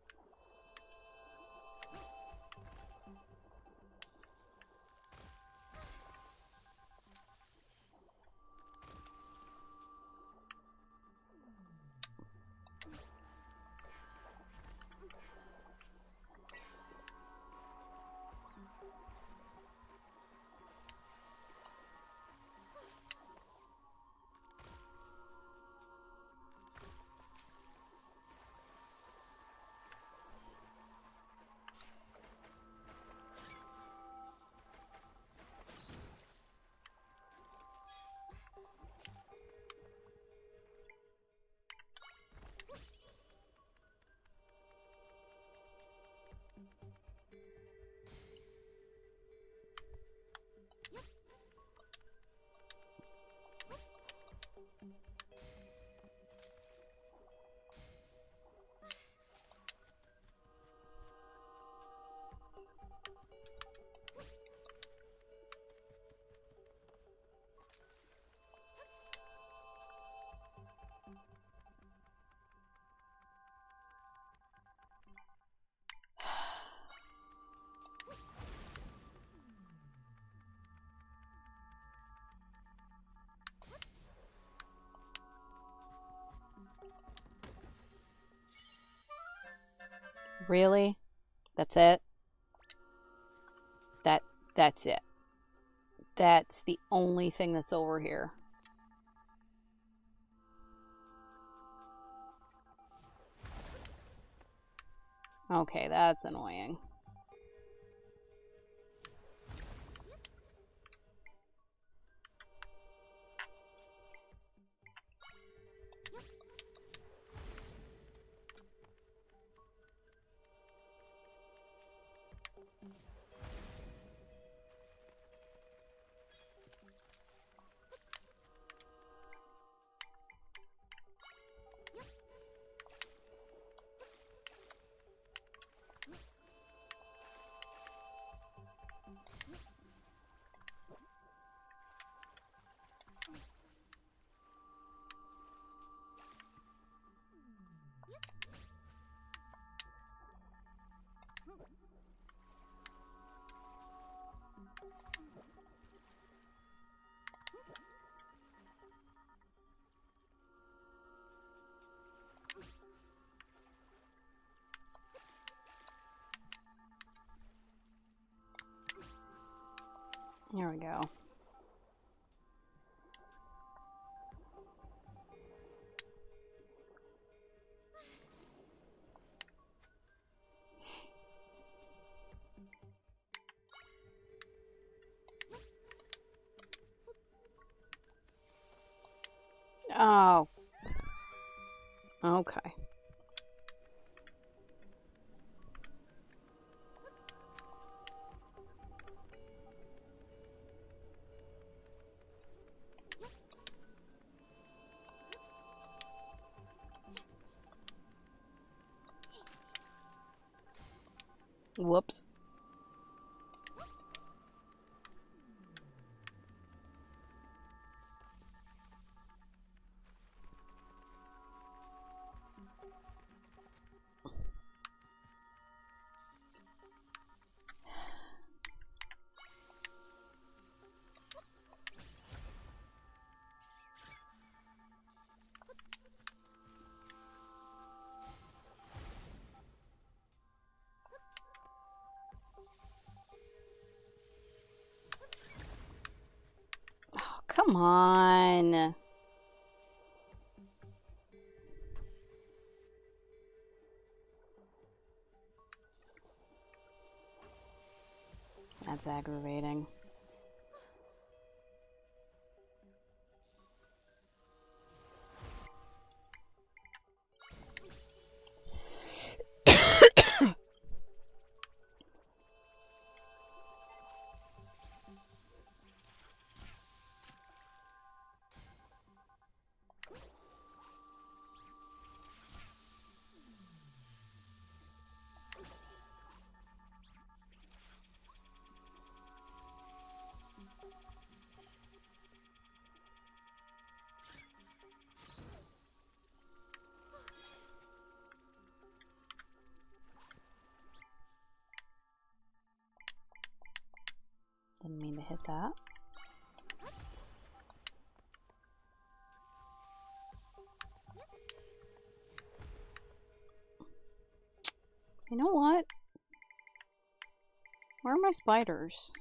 Really? That's it? That's it. That's the only thing that's over here. Okay, that's annoying. There we go. Oh. Okay. Whoops. Oh, come on. That's aggravating. Didn't mean to hit that. You know what? Where are my spiders?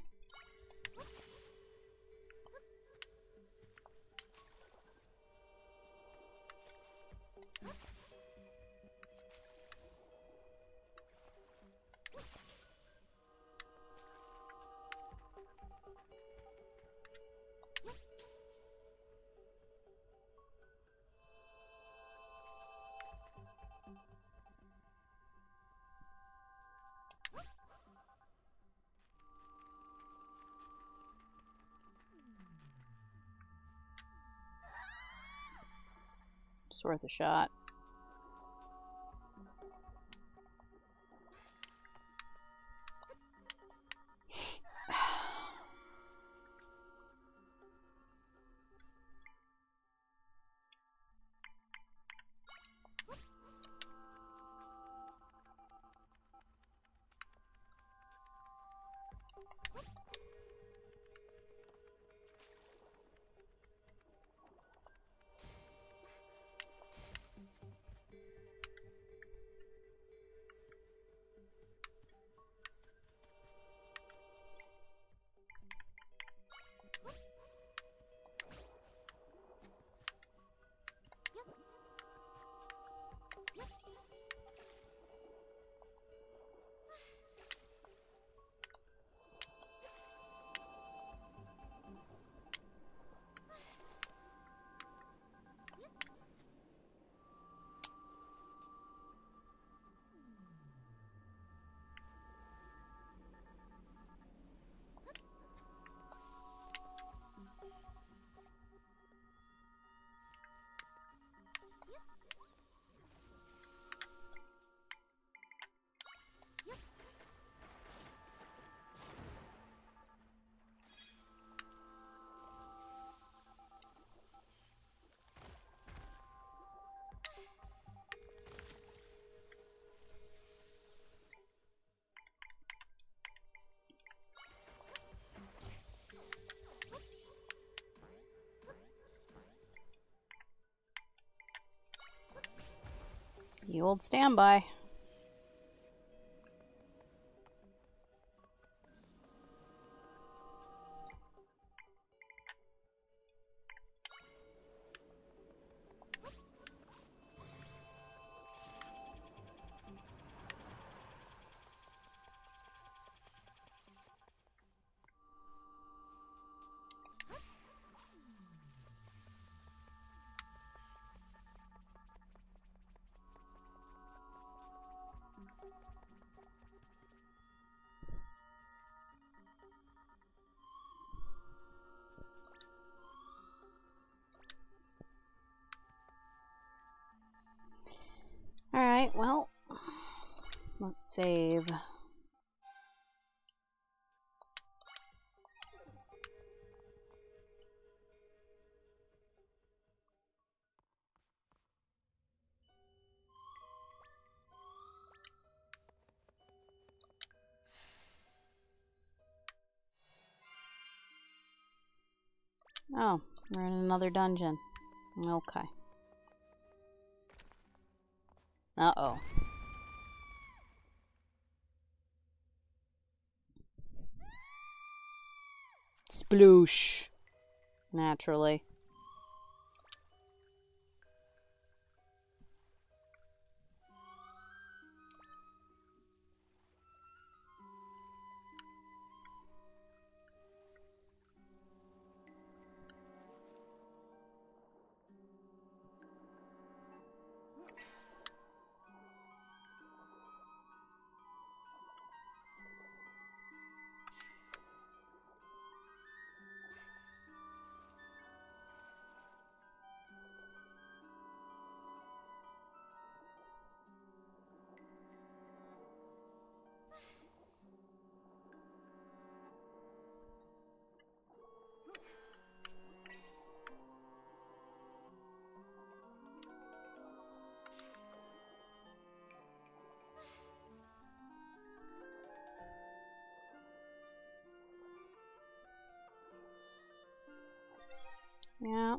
It's worth a shot. The old standby. Alright, well, let's save. Oh, we're in another dungeon. Okay. Uh-oh. Sploosh. Naturally. Yeah.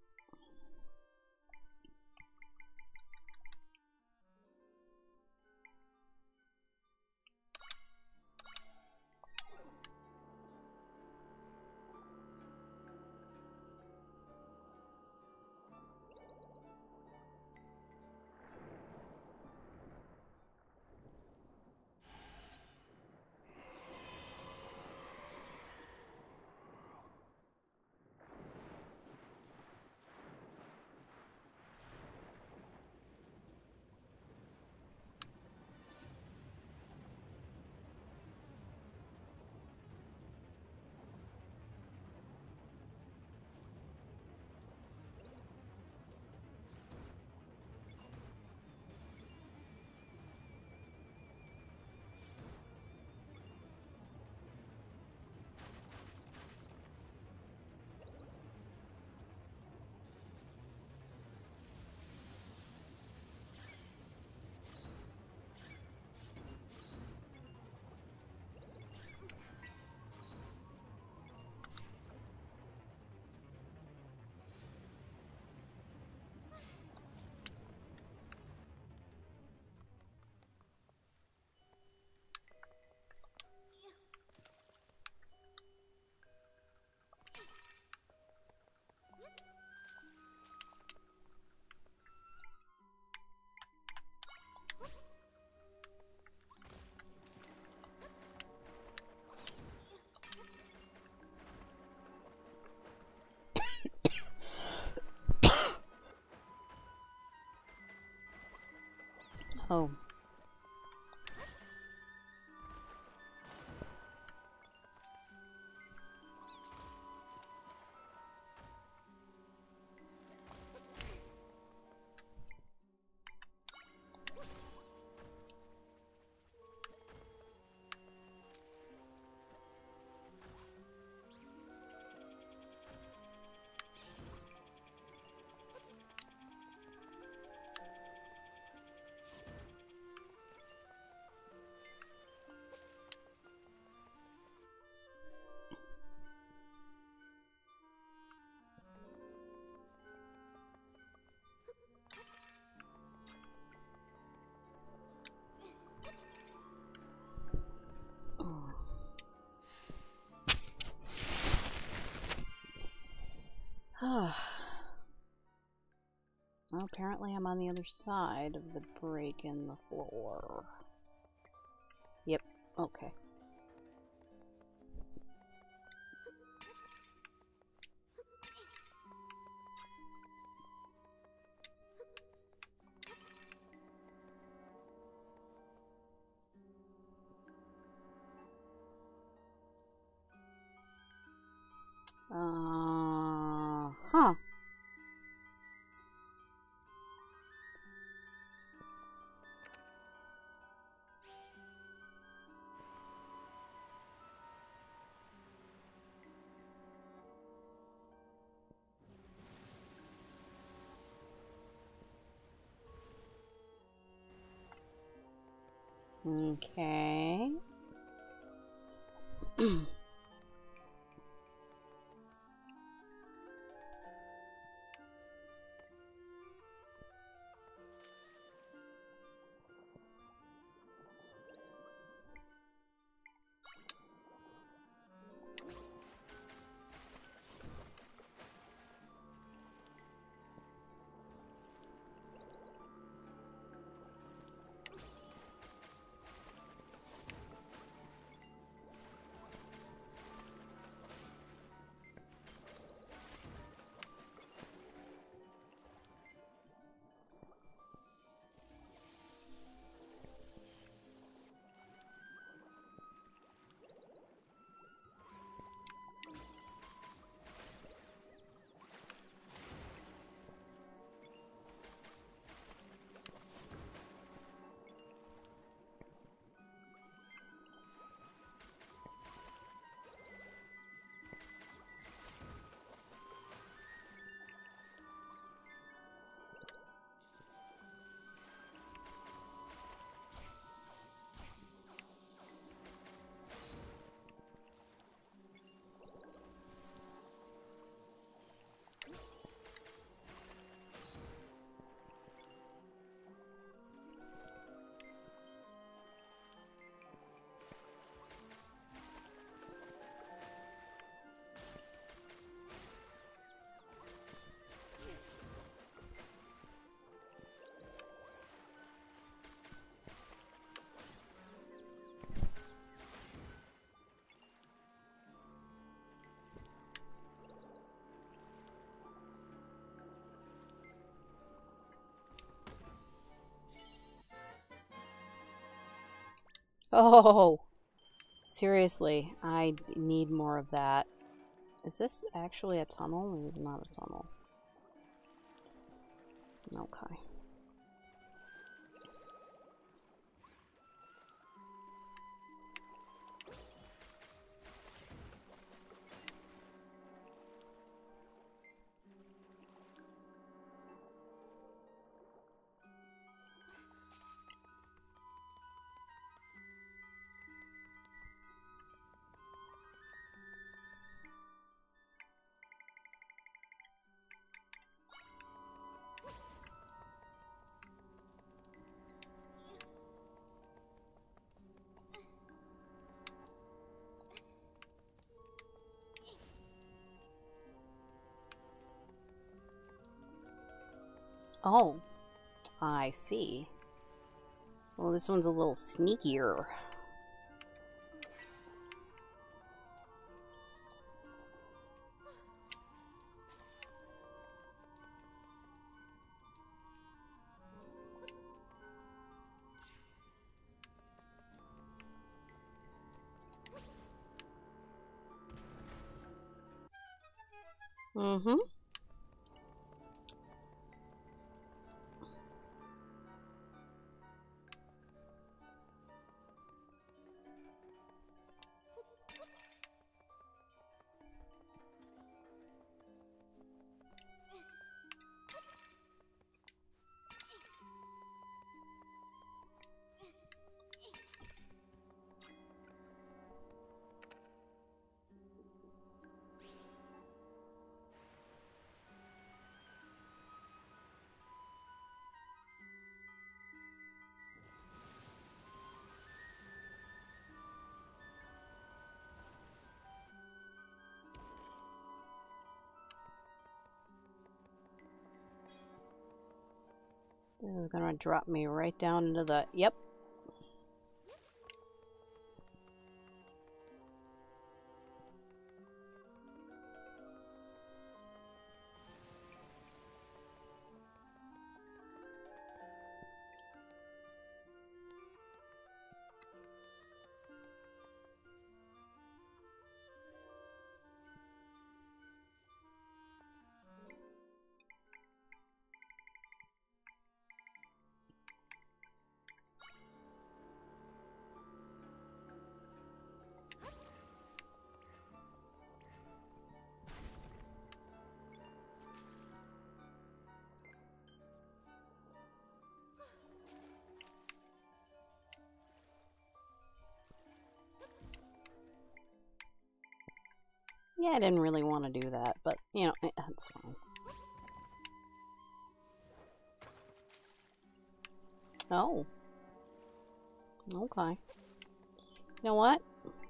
Oh. Well, apparently I'm on the other side of the break in the floor. Yep, okay. Huh. Okay. Oh, seriously, I need more of that. Is this actually a tunnel? It is not a tunnel. Okay. Oh, I see. Well, this one's a little sneakier. Mm-hmm. This is gonna drop me right down into the... Yep. Yeah, I didn't really want to do that, but, you know, it's fine. Oh. Okay. You know what?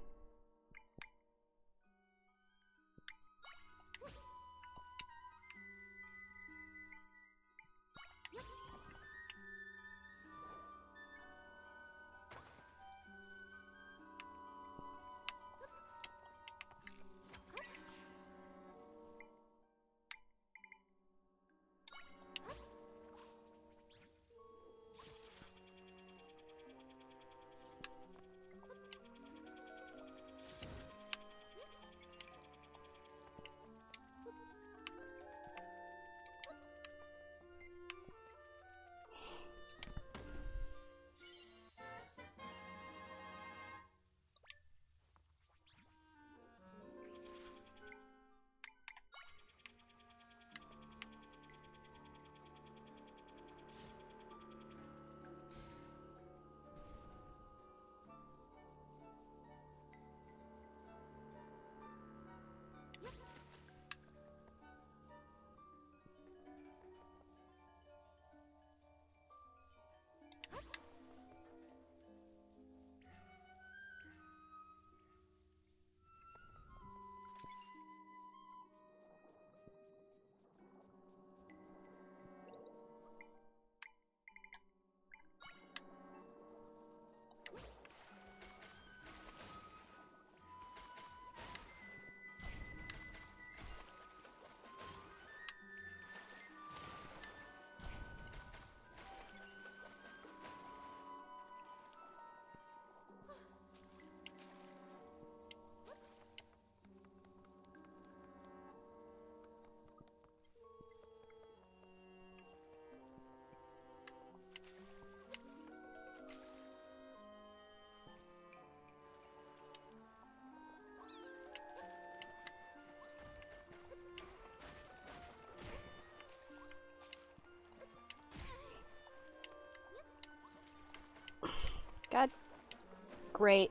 God. Great.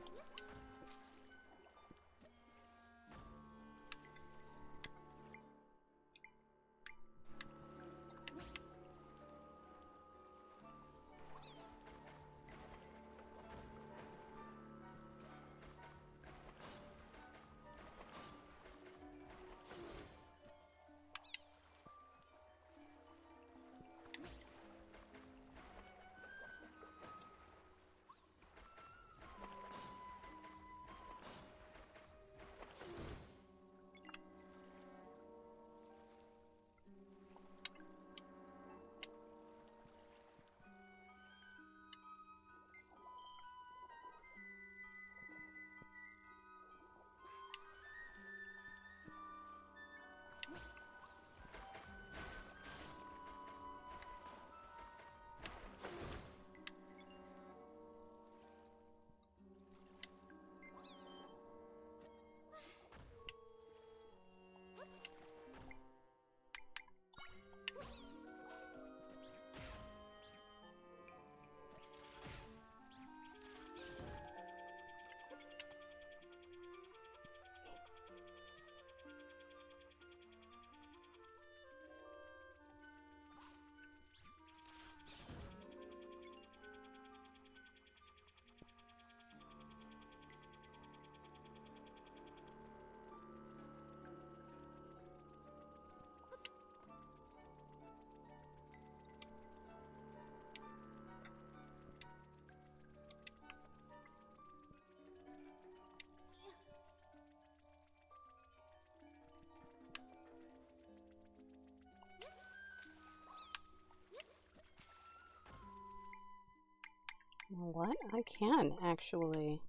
What? I can, actually.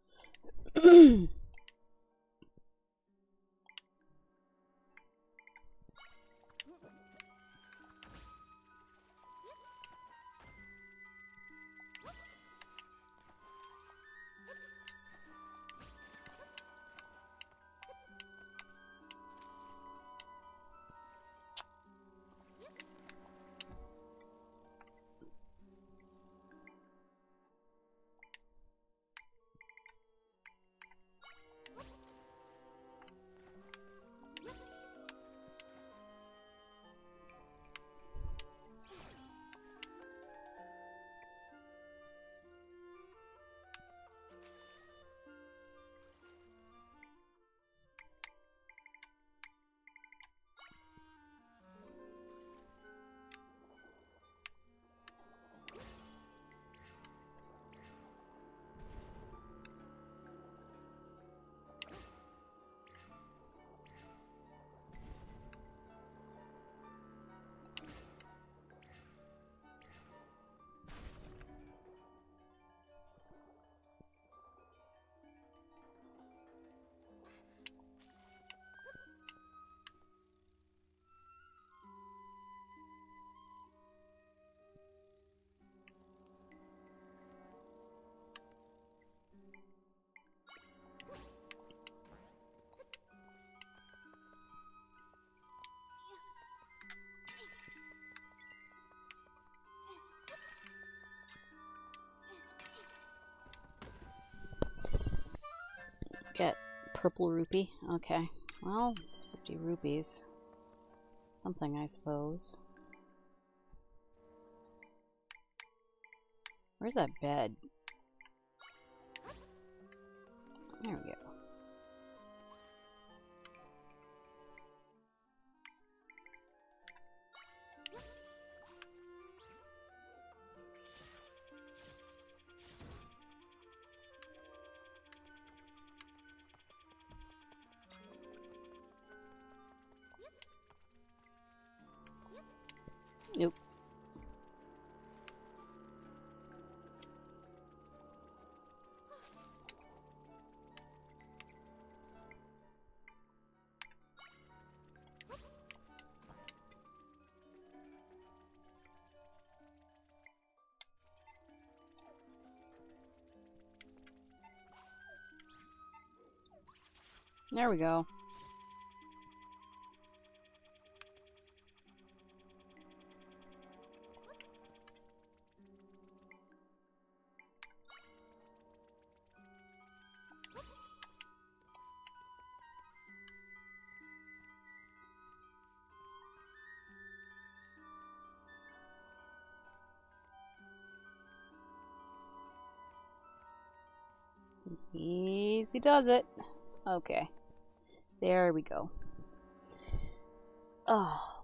Get purple rupee. Okay. Well, it's 50 rupees. Something, I suppose. Where's that bed? There we go. Nope. There we go. Easy does it. Okay. There we go. Oh.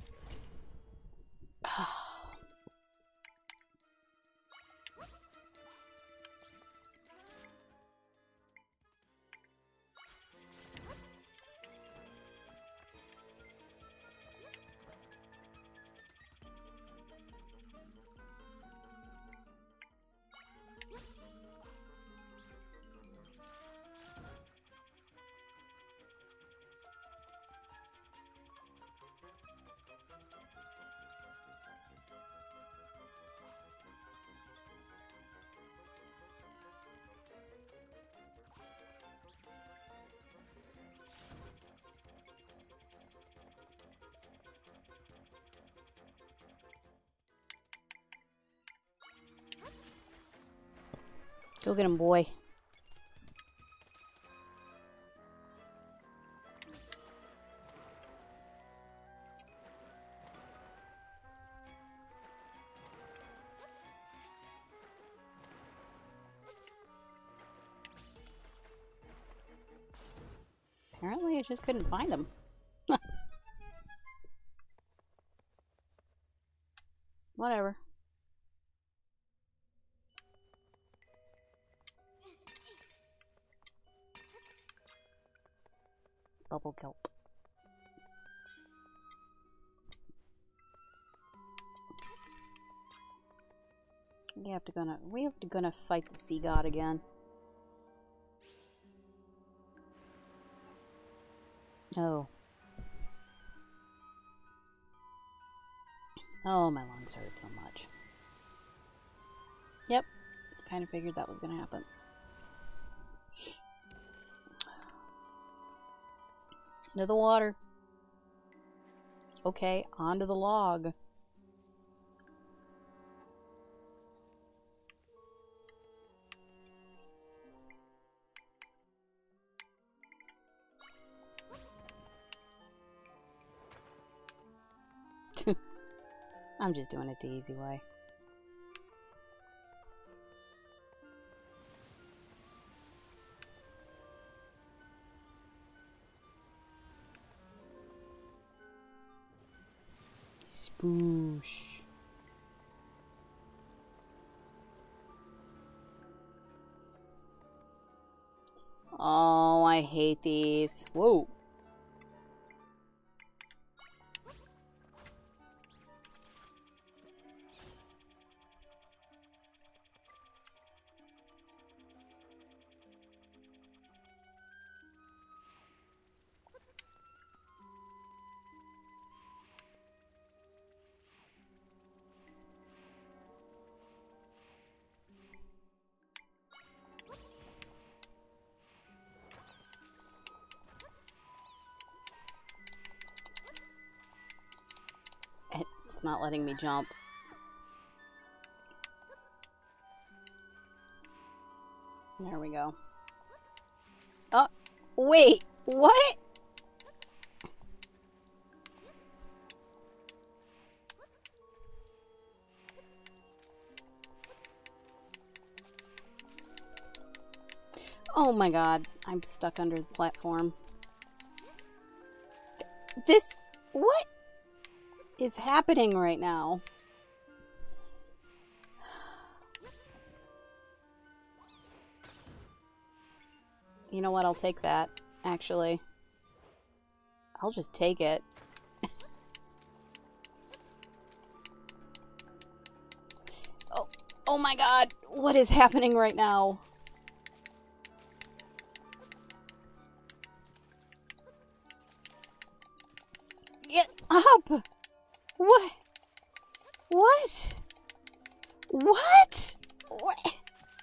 Go get him, boy. Apparently I just couldn't find him. Whatever. Bubble kelp. We have to gonna fight the sea god again. Oh. Oh, my lungs hurt so much. Yep. Kind of figured that was gonna happen. Into the water. Okay, onto the log. I'm just doing it the easy way. Spoosh. Oh, I hate these. Whoa. It's not letting me jump. There we go. Oh, wait, what? Oh my god, I'm stuck under the platform. This, what is happening right now? You know what, I'll take that, actually. I'll just take it. Oh my god, what is happening right now? Get up! What? What? What? What?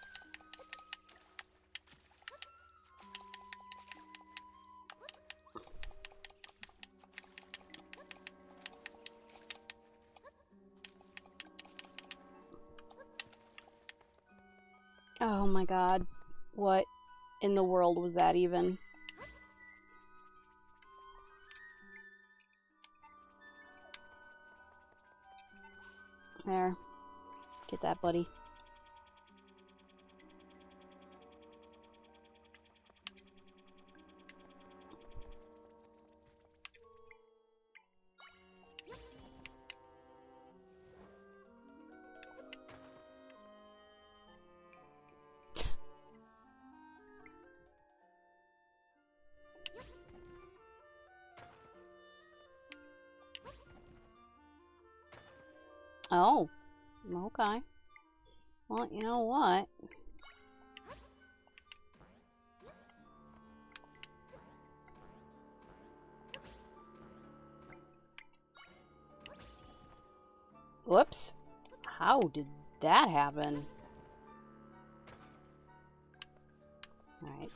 Oh my god. What in the world was that even? There. Get that, buddy. Oh, okay. Well, you know what? Whoops. How did that happen? Alright.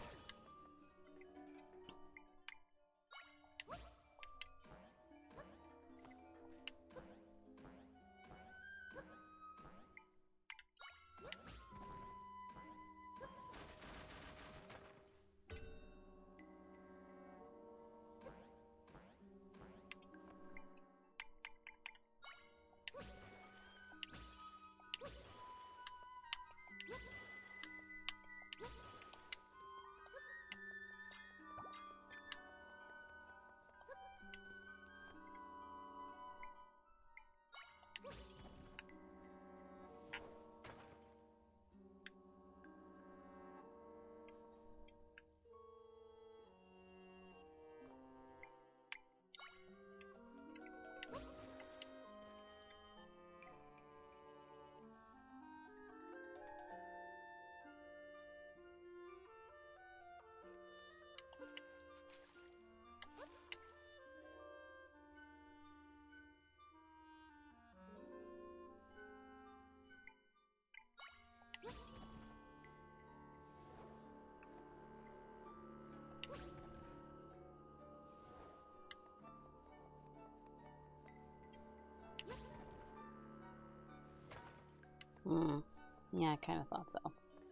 Hmm. Yeah, I kind of thought so.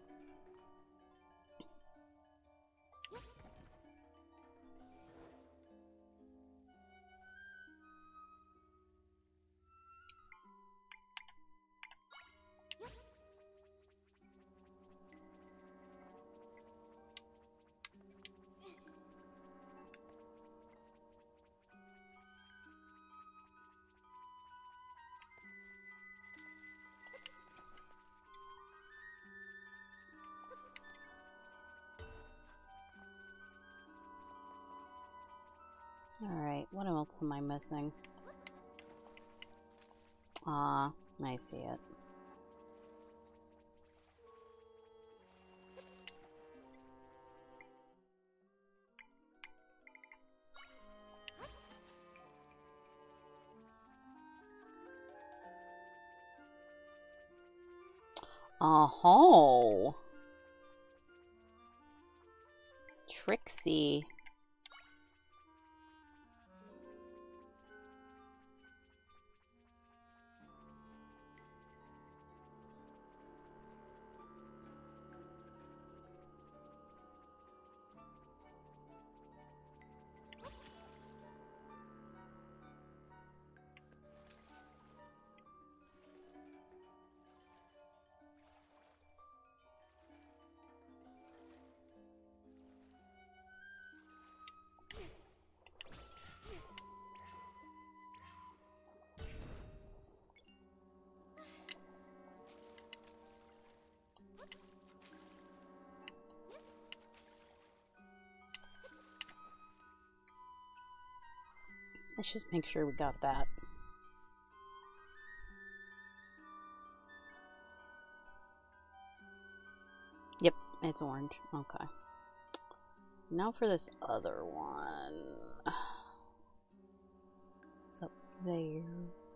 Alright, what else am I missing? Ah, I see it. Oh, Trixie. Let's just make sure we got that. Yep, it's orange. Okay. Now for this other one. It's up there.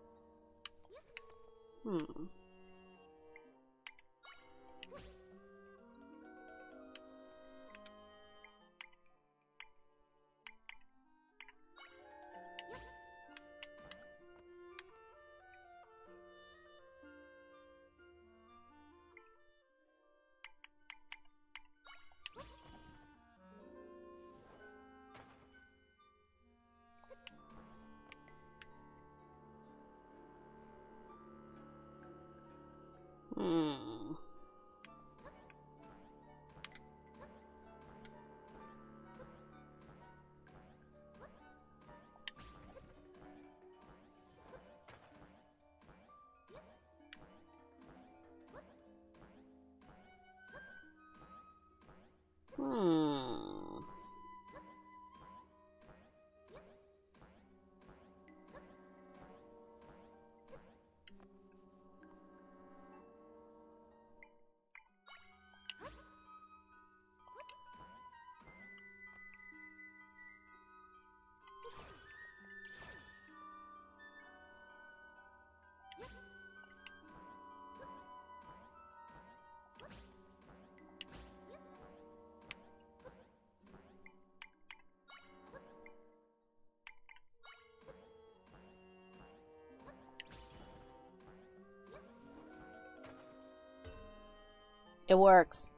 Hmm. Hmm. Hmm. It works.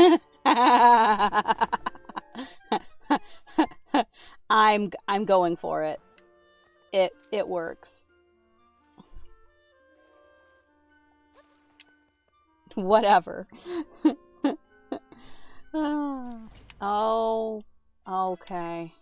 I'm going for it. It works. Whatever. Oh, okay.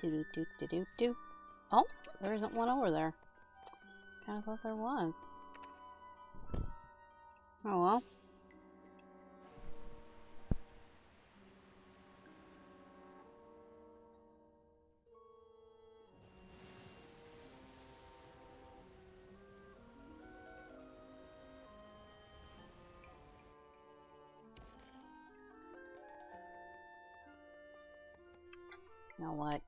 Do. Oh, there isn't one over there. Kind of thought there was. Oh well. You know what?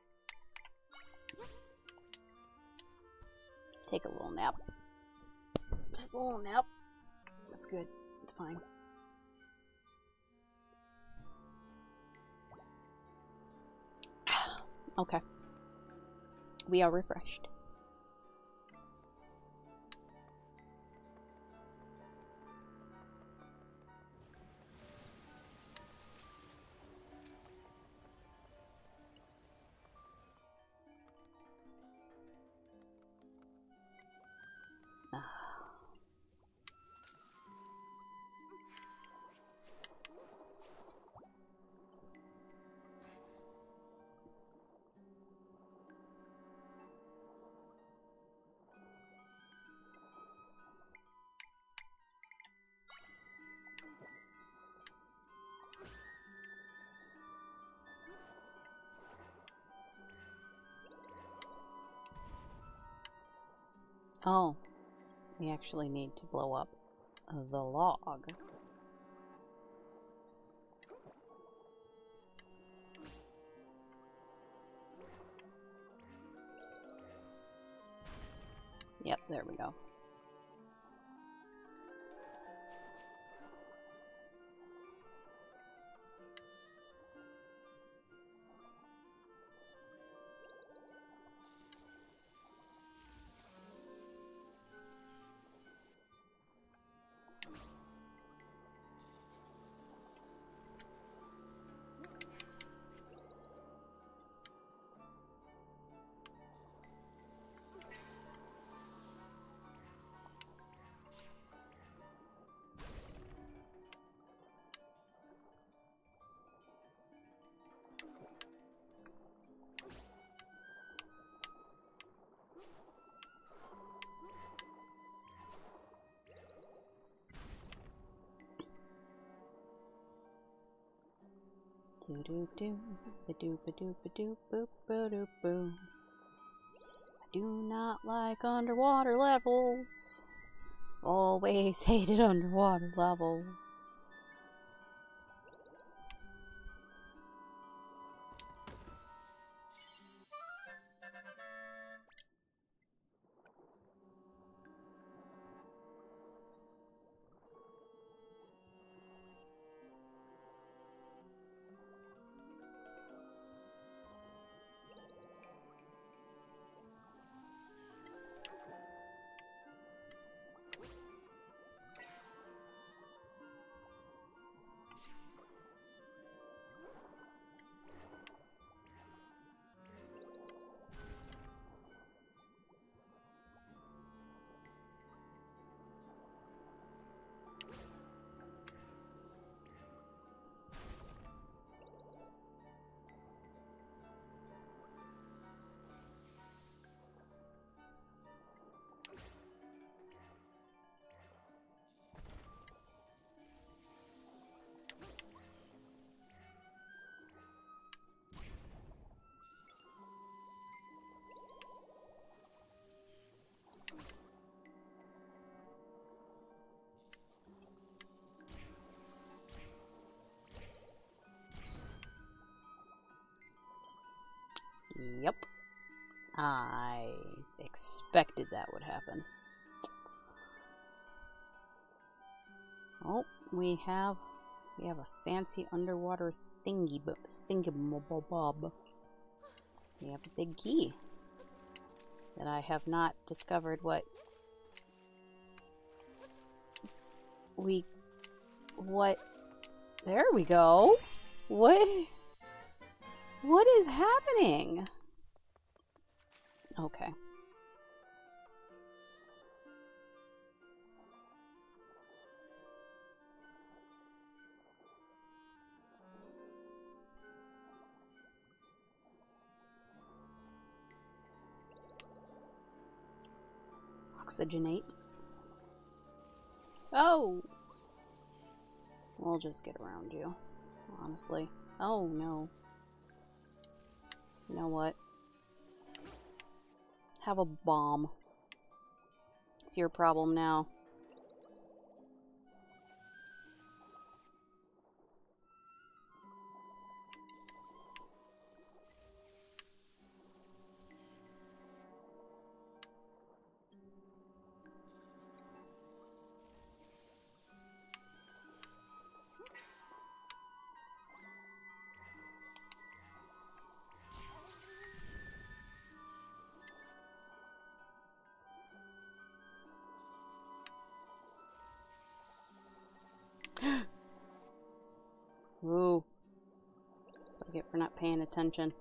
Take a little nap. Just a little nap. That's good. It's fine. Okay. We are refreshed. Oh, we actually need to blow up the log. Yep, there we go. Do do do, ba do ba do ba do boop ba do boo. I do not like underwater levels. Always hated underwater levels. Yep. I expected that would happen. Oh, we have a fancy underwater thingamabob. We have a big key that I have not discovered what there we go. What is happening? Okay. oxygenate. Oh! We'll just get around you, honestly. Oh, no. You know what? Have a bomb. It's your problem now. Ooh. What I get for not paying attention.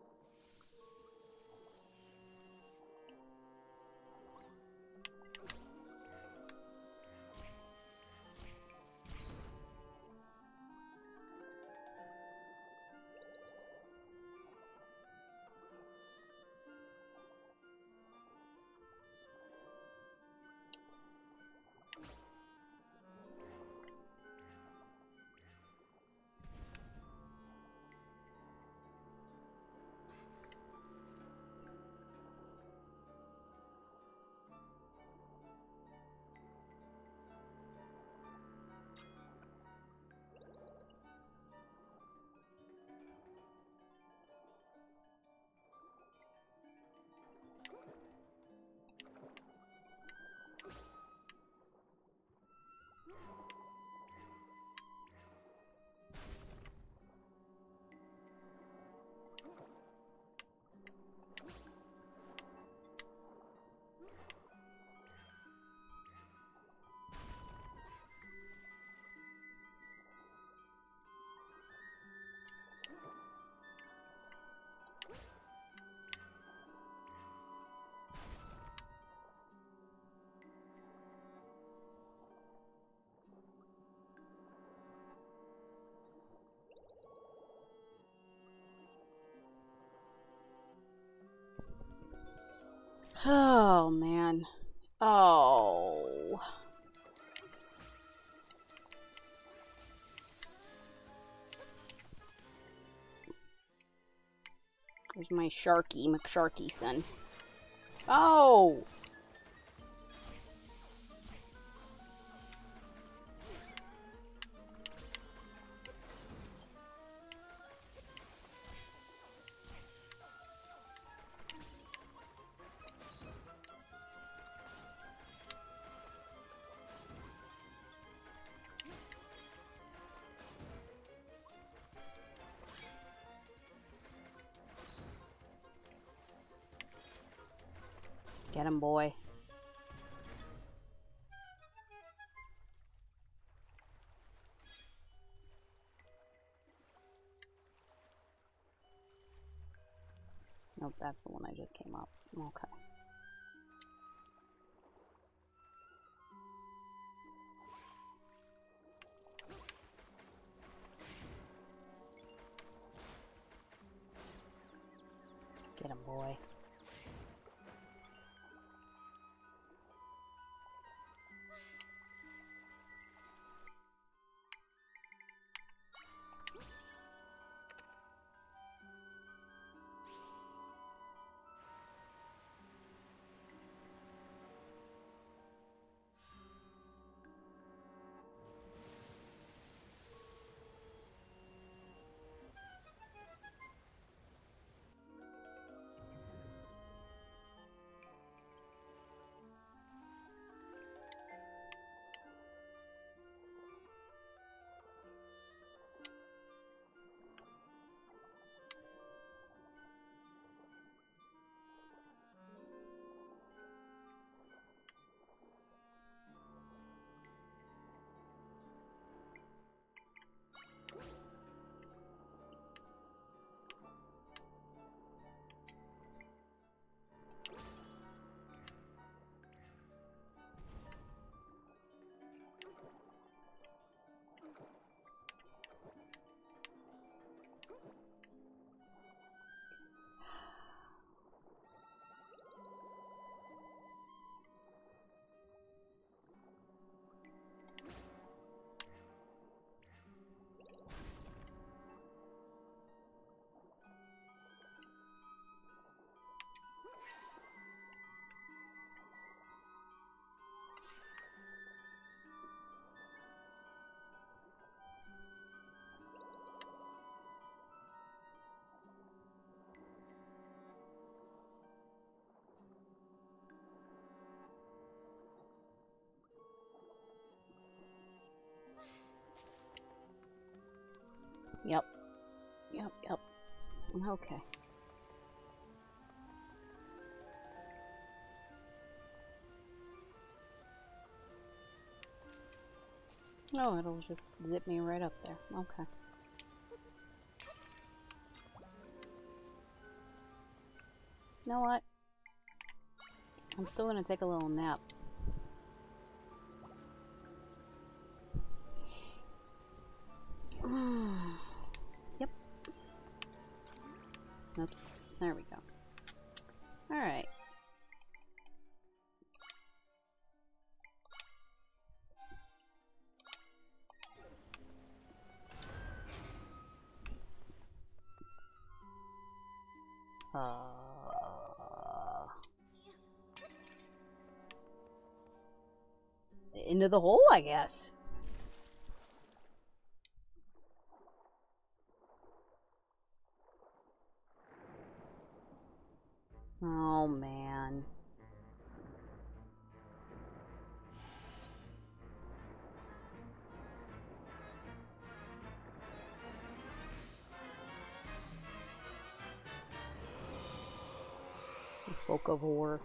Oh, man. Oh. There's my Sharky McSharky-son. Oh! Get him, boy. Nope, that's the one I just came up. Okay. Get him, boy. Yep. Yep, yep. Okay. Oh, it'll just zip me right up there. Okay. You know what? I'm still gonna take a little nap. Yep. Oops. There we go. Alright. Into the hole, I guess. Oh, man. Folk of War.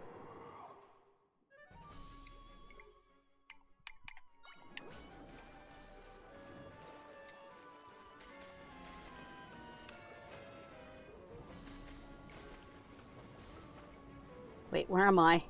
Wait, where am I?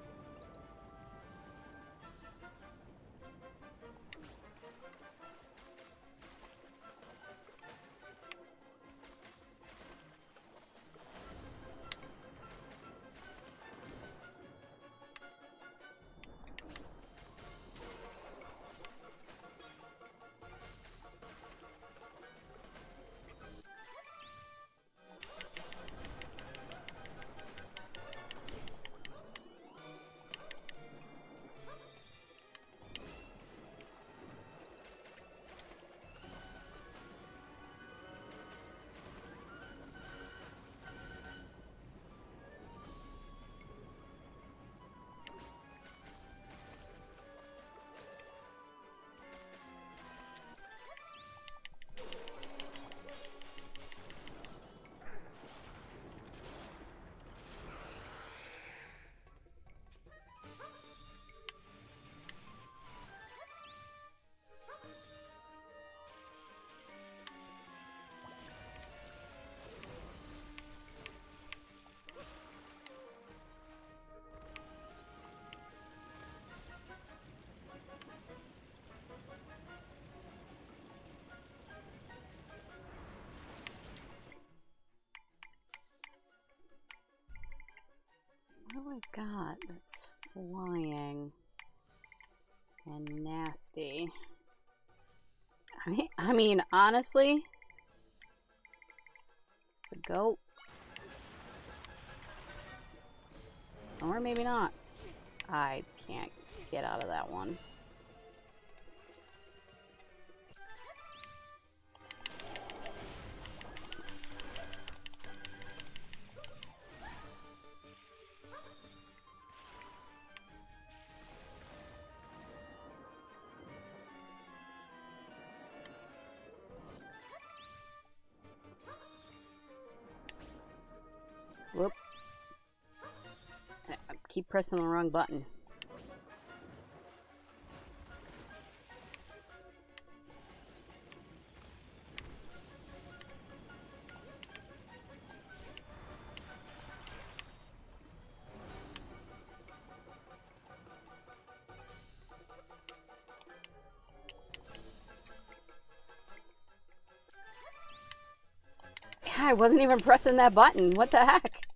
What do I got that's flying and nasty? I mean, honestly, the goat, or maybe not. I can't get out of that one. Whoop. I keep pressing the wrong button. I wasn't even pressing that button. What the heck?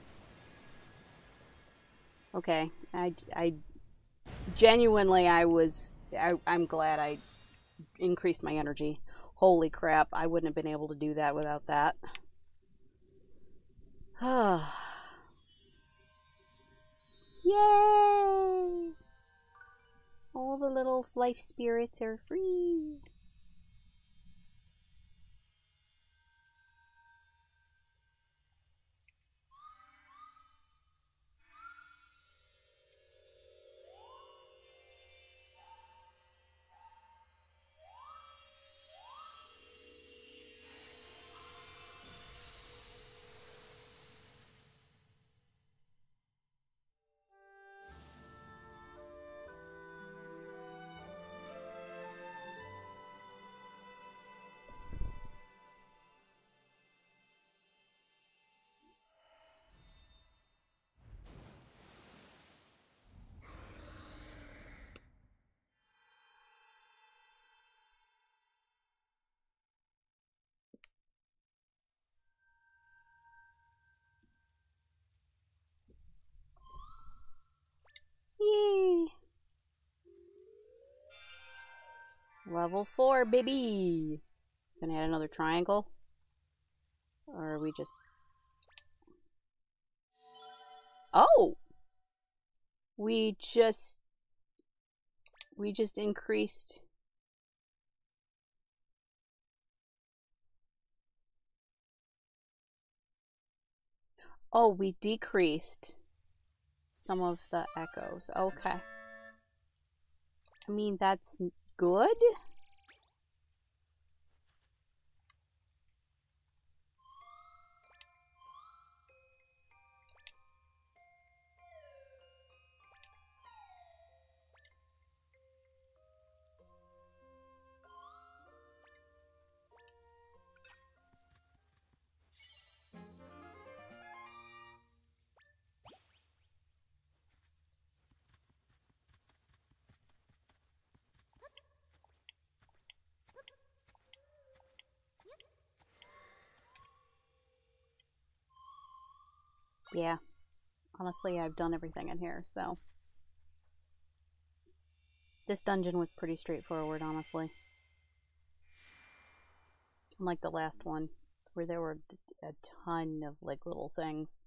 Okay, I genuinely, I'm glad I increased my energy. Holy crap, I wouldn't have been able to do that without that. Yay! All the little life spirits are free. Level 4, baby! Gonna add another triangle? Or are we just... Oh! We just increased... Oh, we decreased some of the echoes. Okay. I mean, that's good? Yeah. Honestly, I've done everything in here, so... This dungeon was pretty straightforward, honestly. Unlike the last one, where there were a ton of, like, little things.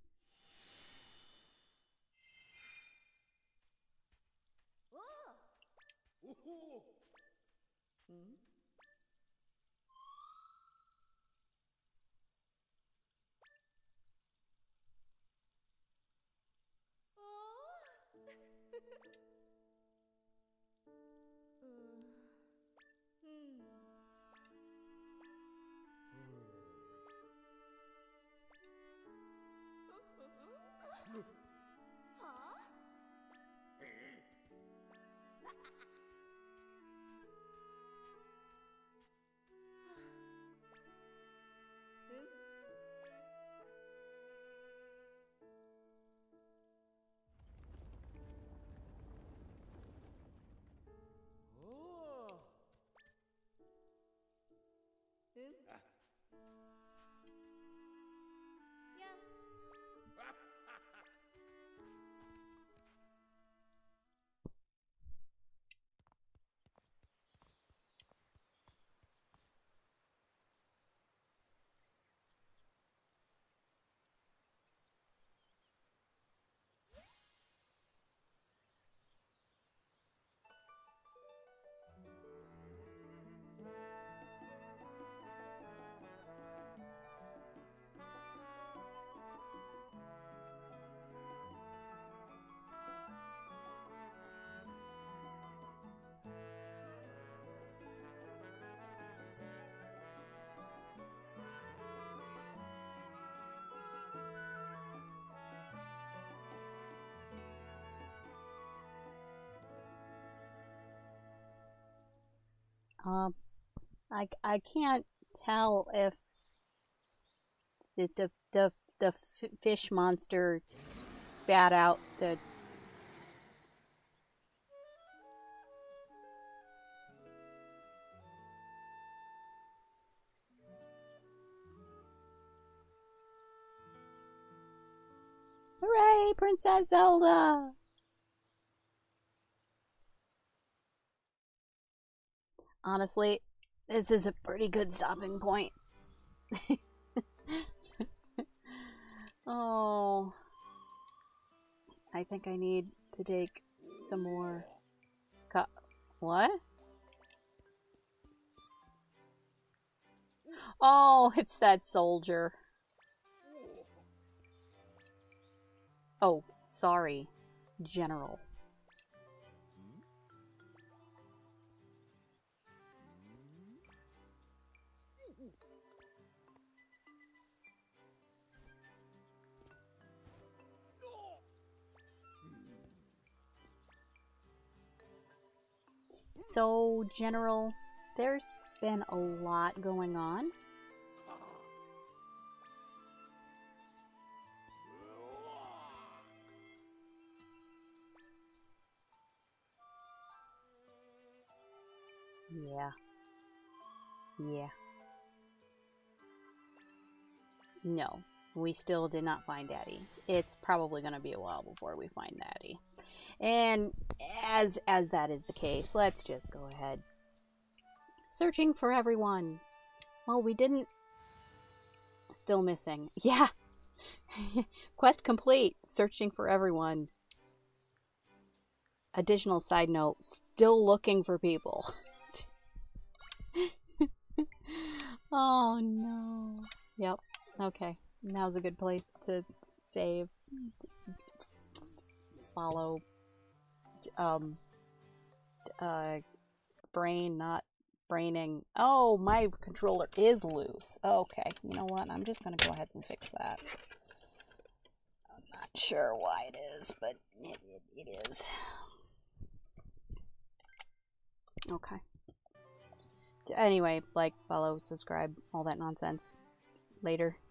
I can't tell if the fish monster spat out the... Hooray, Princess Zelda! Honestly, this is a pretty good stopping point. Oh, I think I need to take some more. What? Oh, it's that soldier. Oh, sorry, General. So, General, there's been a lot going on. Yeah. Yeah. No, we still did not find Daddy. It's probably going to be a while before we find Daddy. And as that is the case, let's just go ahead Searching for everyone. Well, we didn't... Still missing. Yeah! Quest complete. Searching for everyone. Additional side note. Still looking for people. Oh no. Yep. Okay. Now's a good place to save. Follow. Brain, not braining. Oh, my controller is loose. Okay. You know what? I'm just gonna go ahead and fix that. I'm not sure why it is, but it is. Okay. Anyway, like, follow, subscribe, all that nonsense. Later.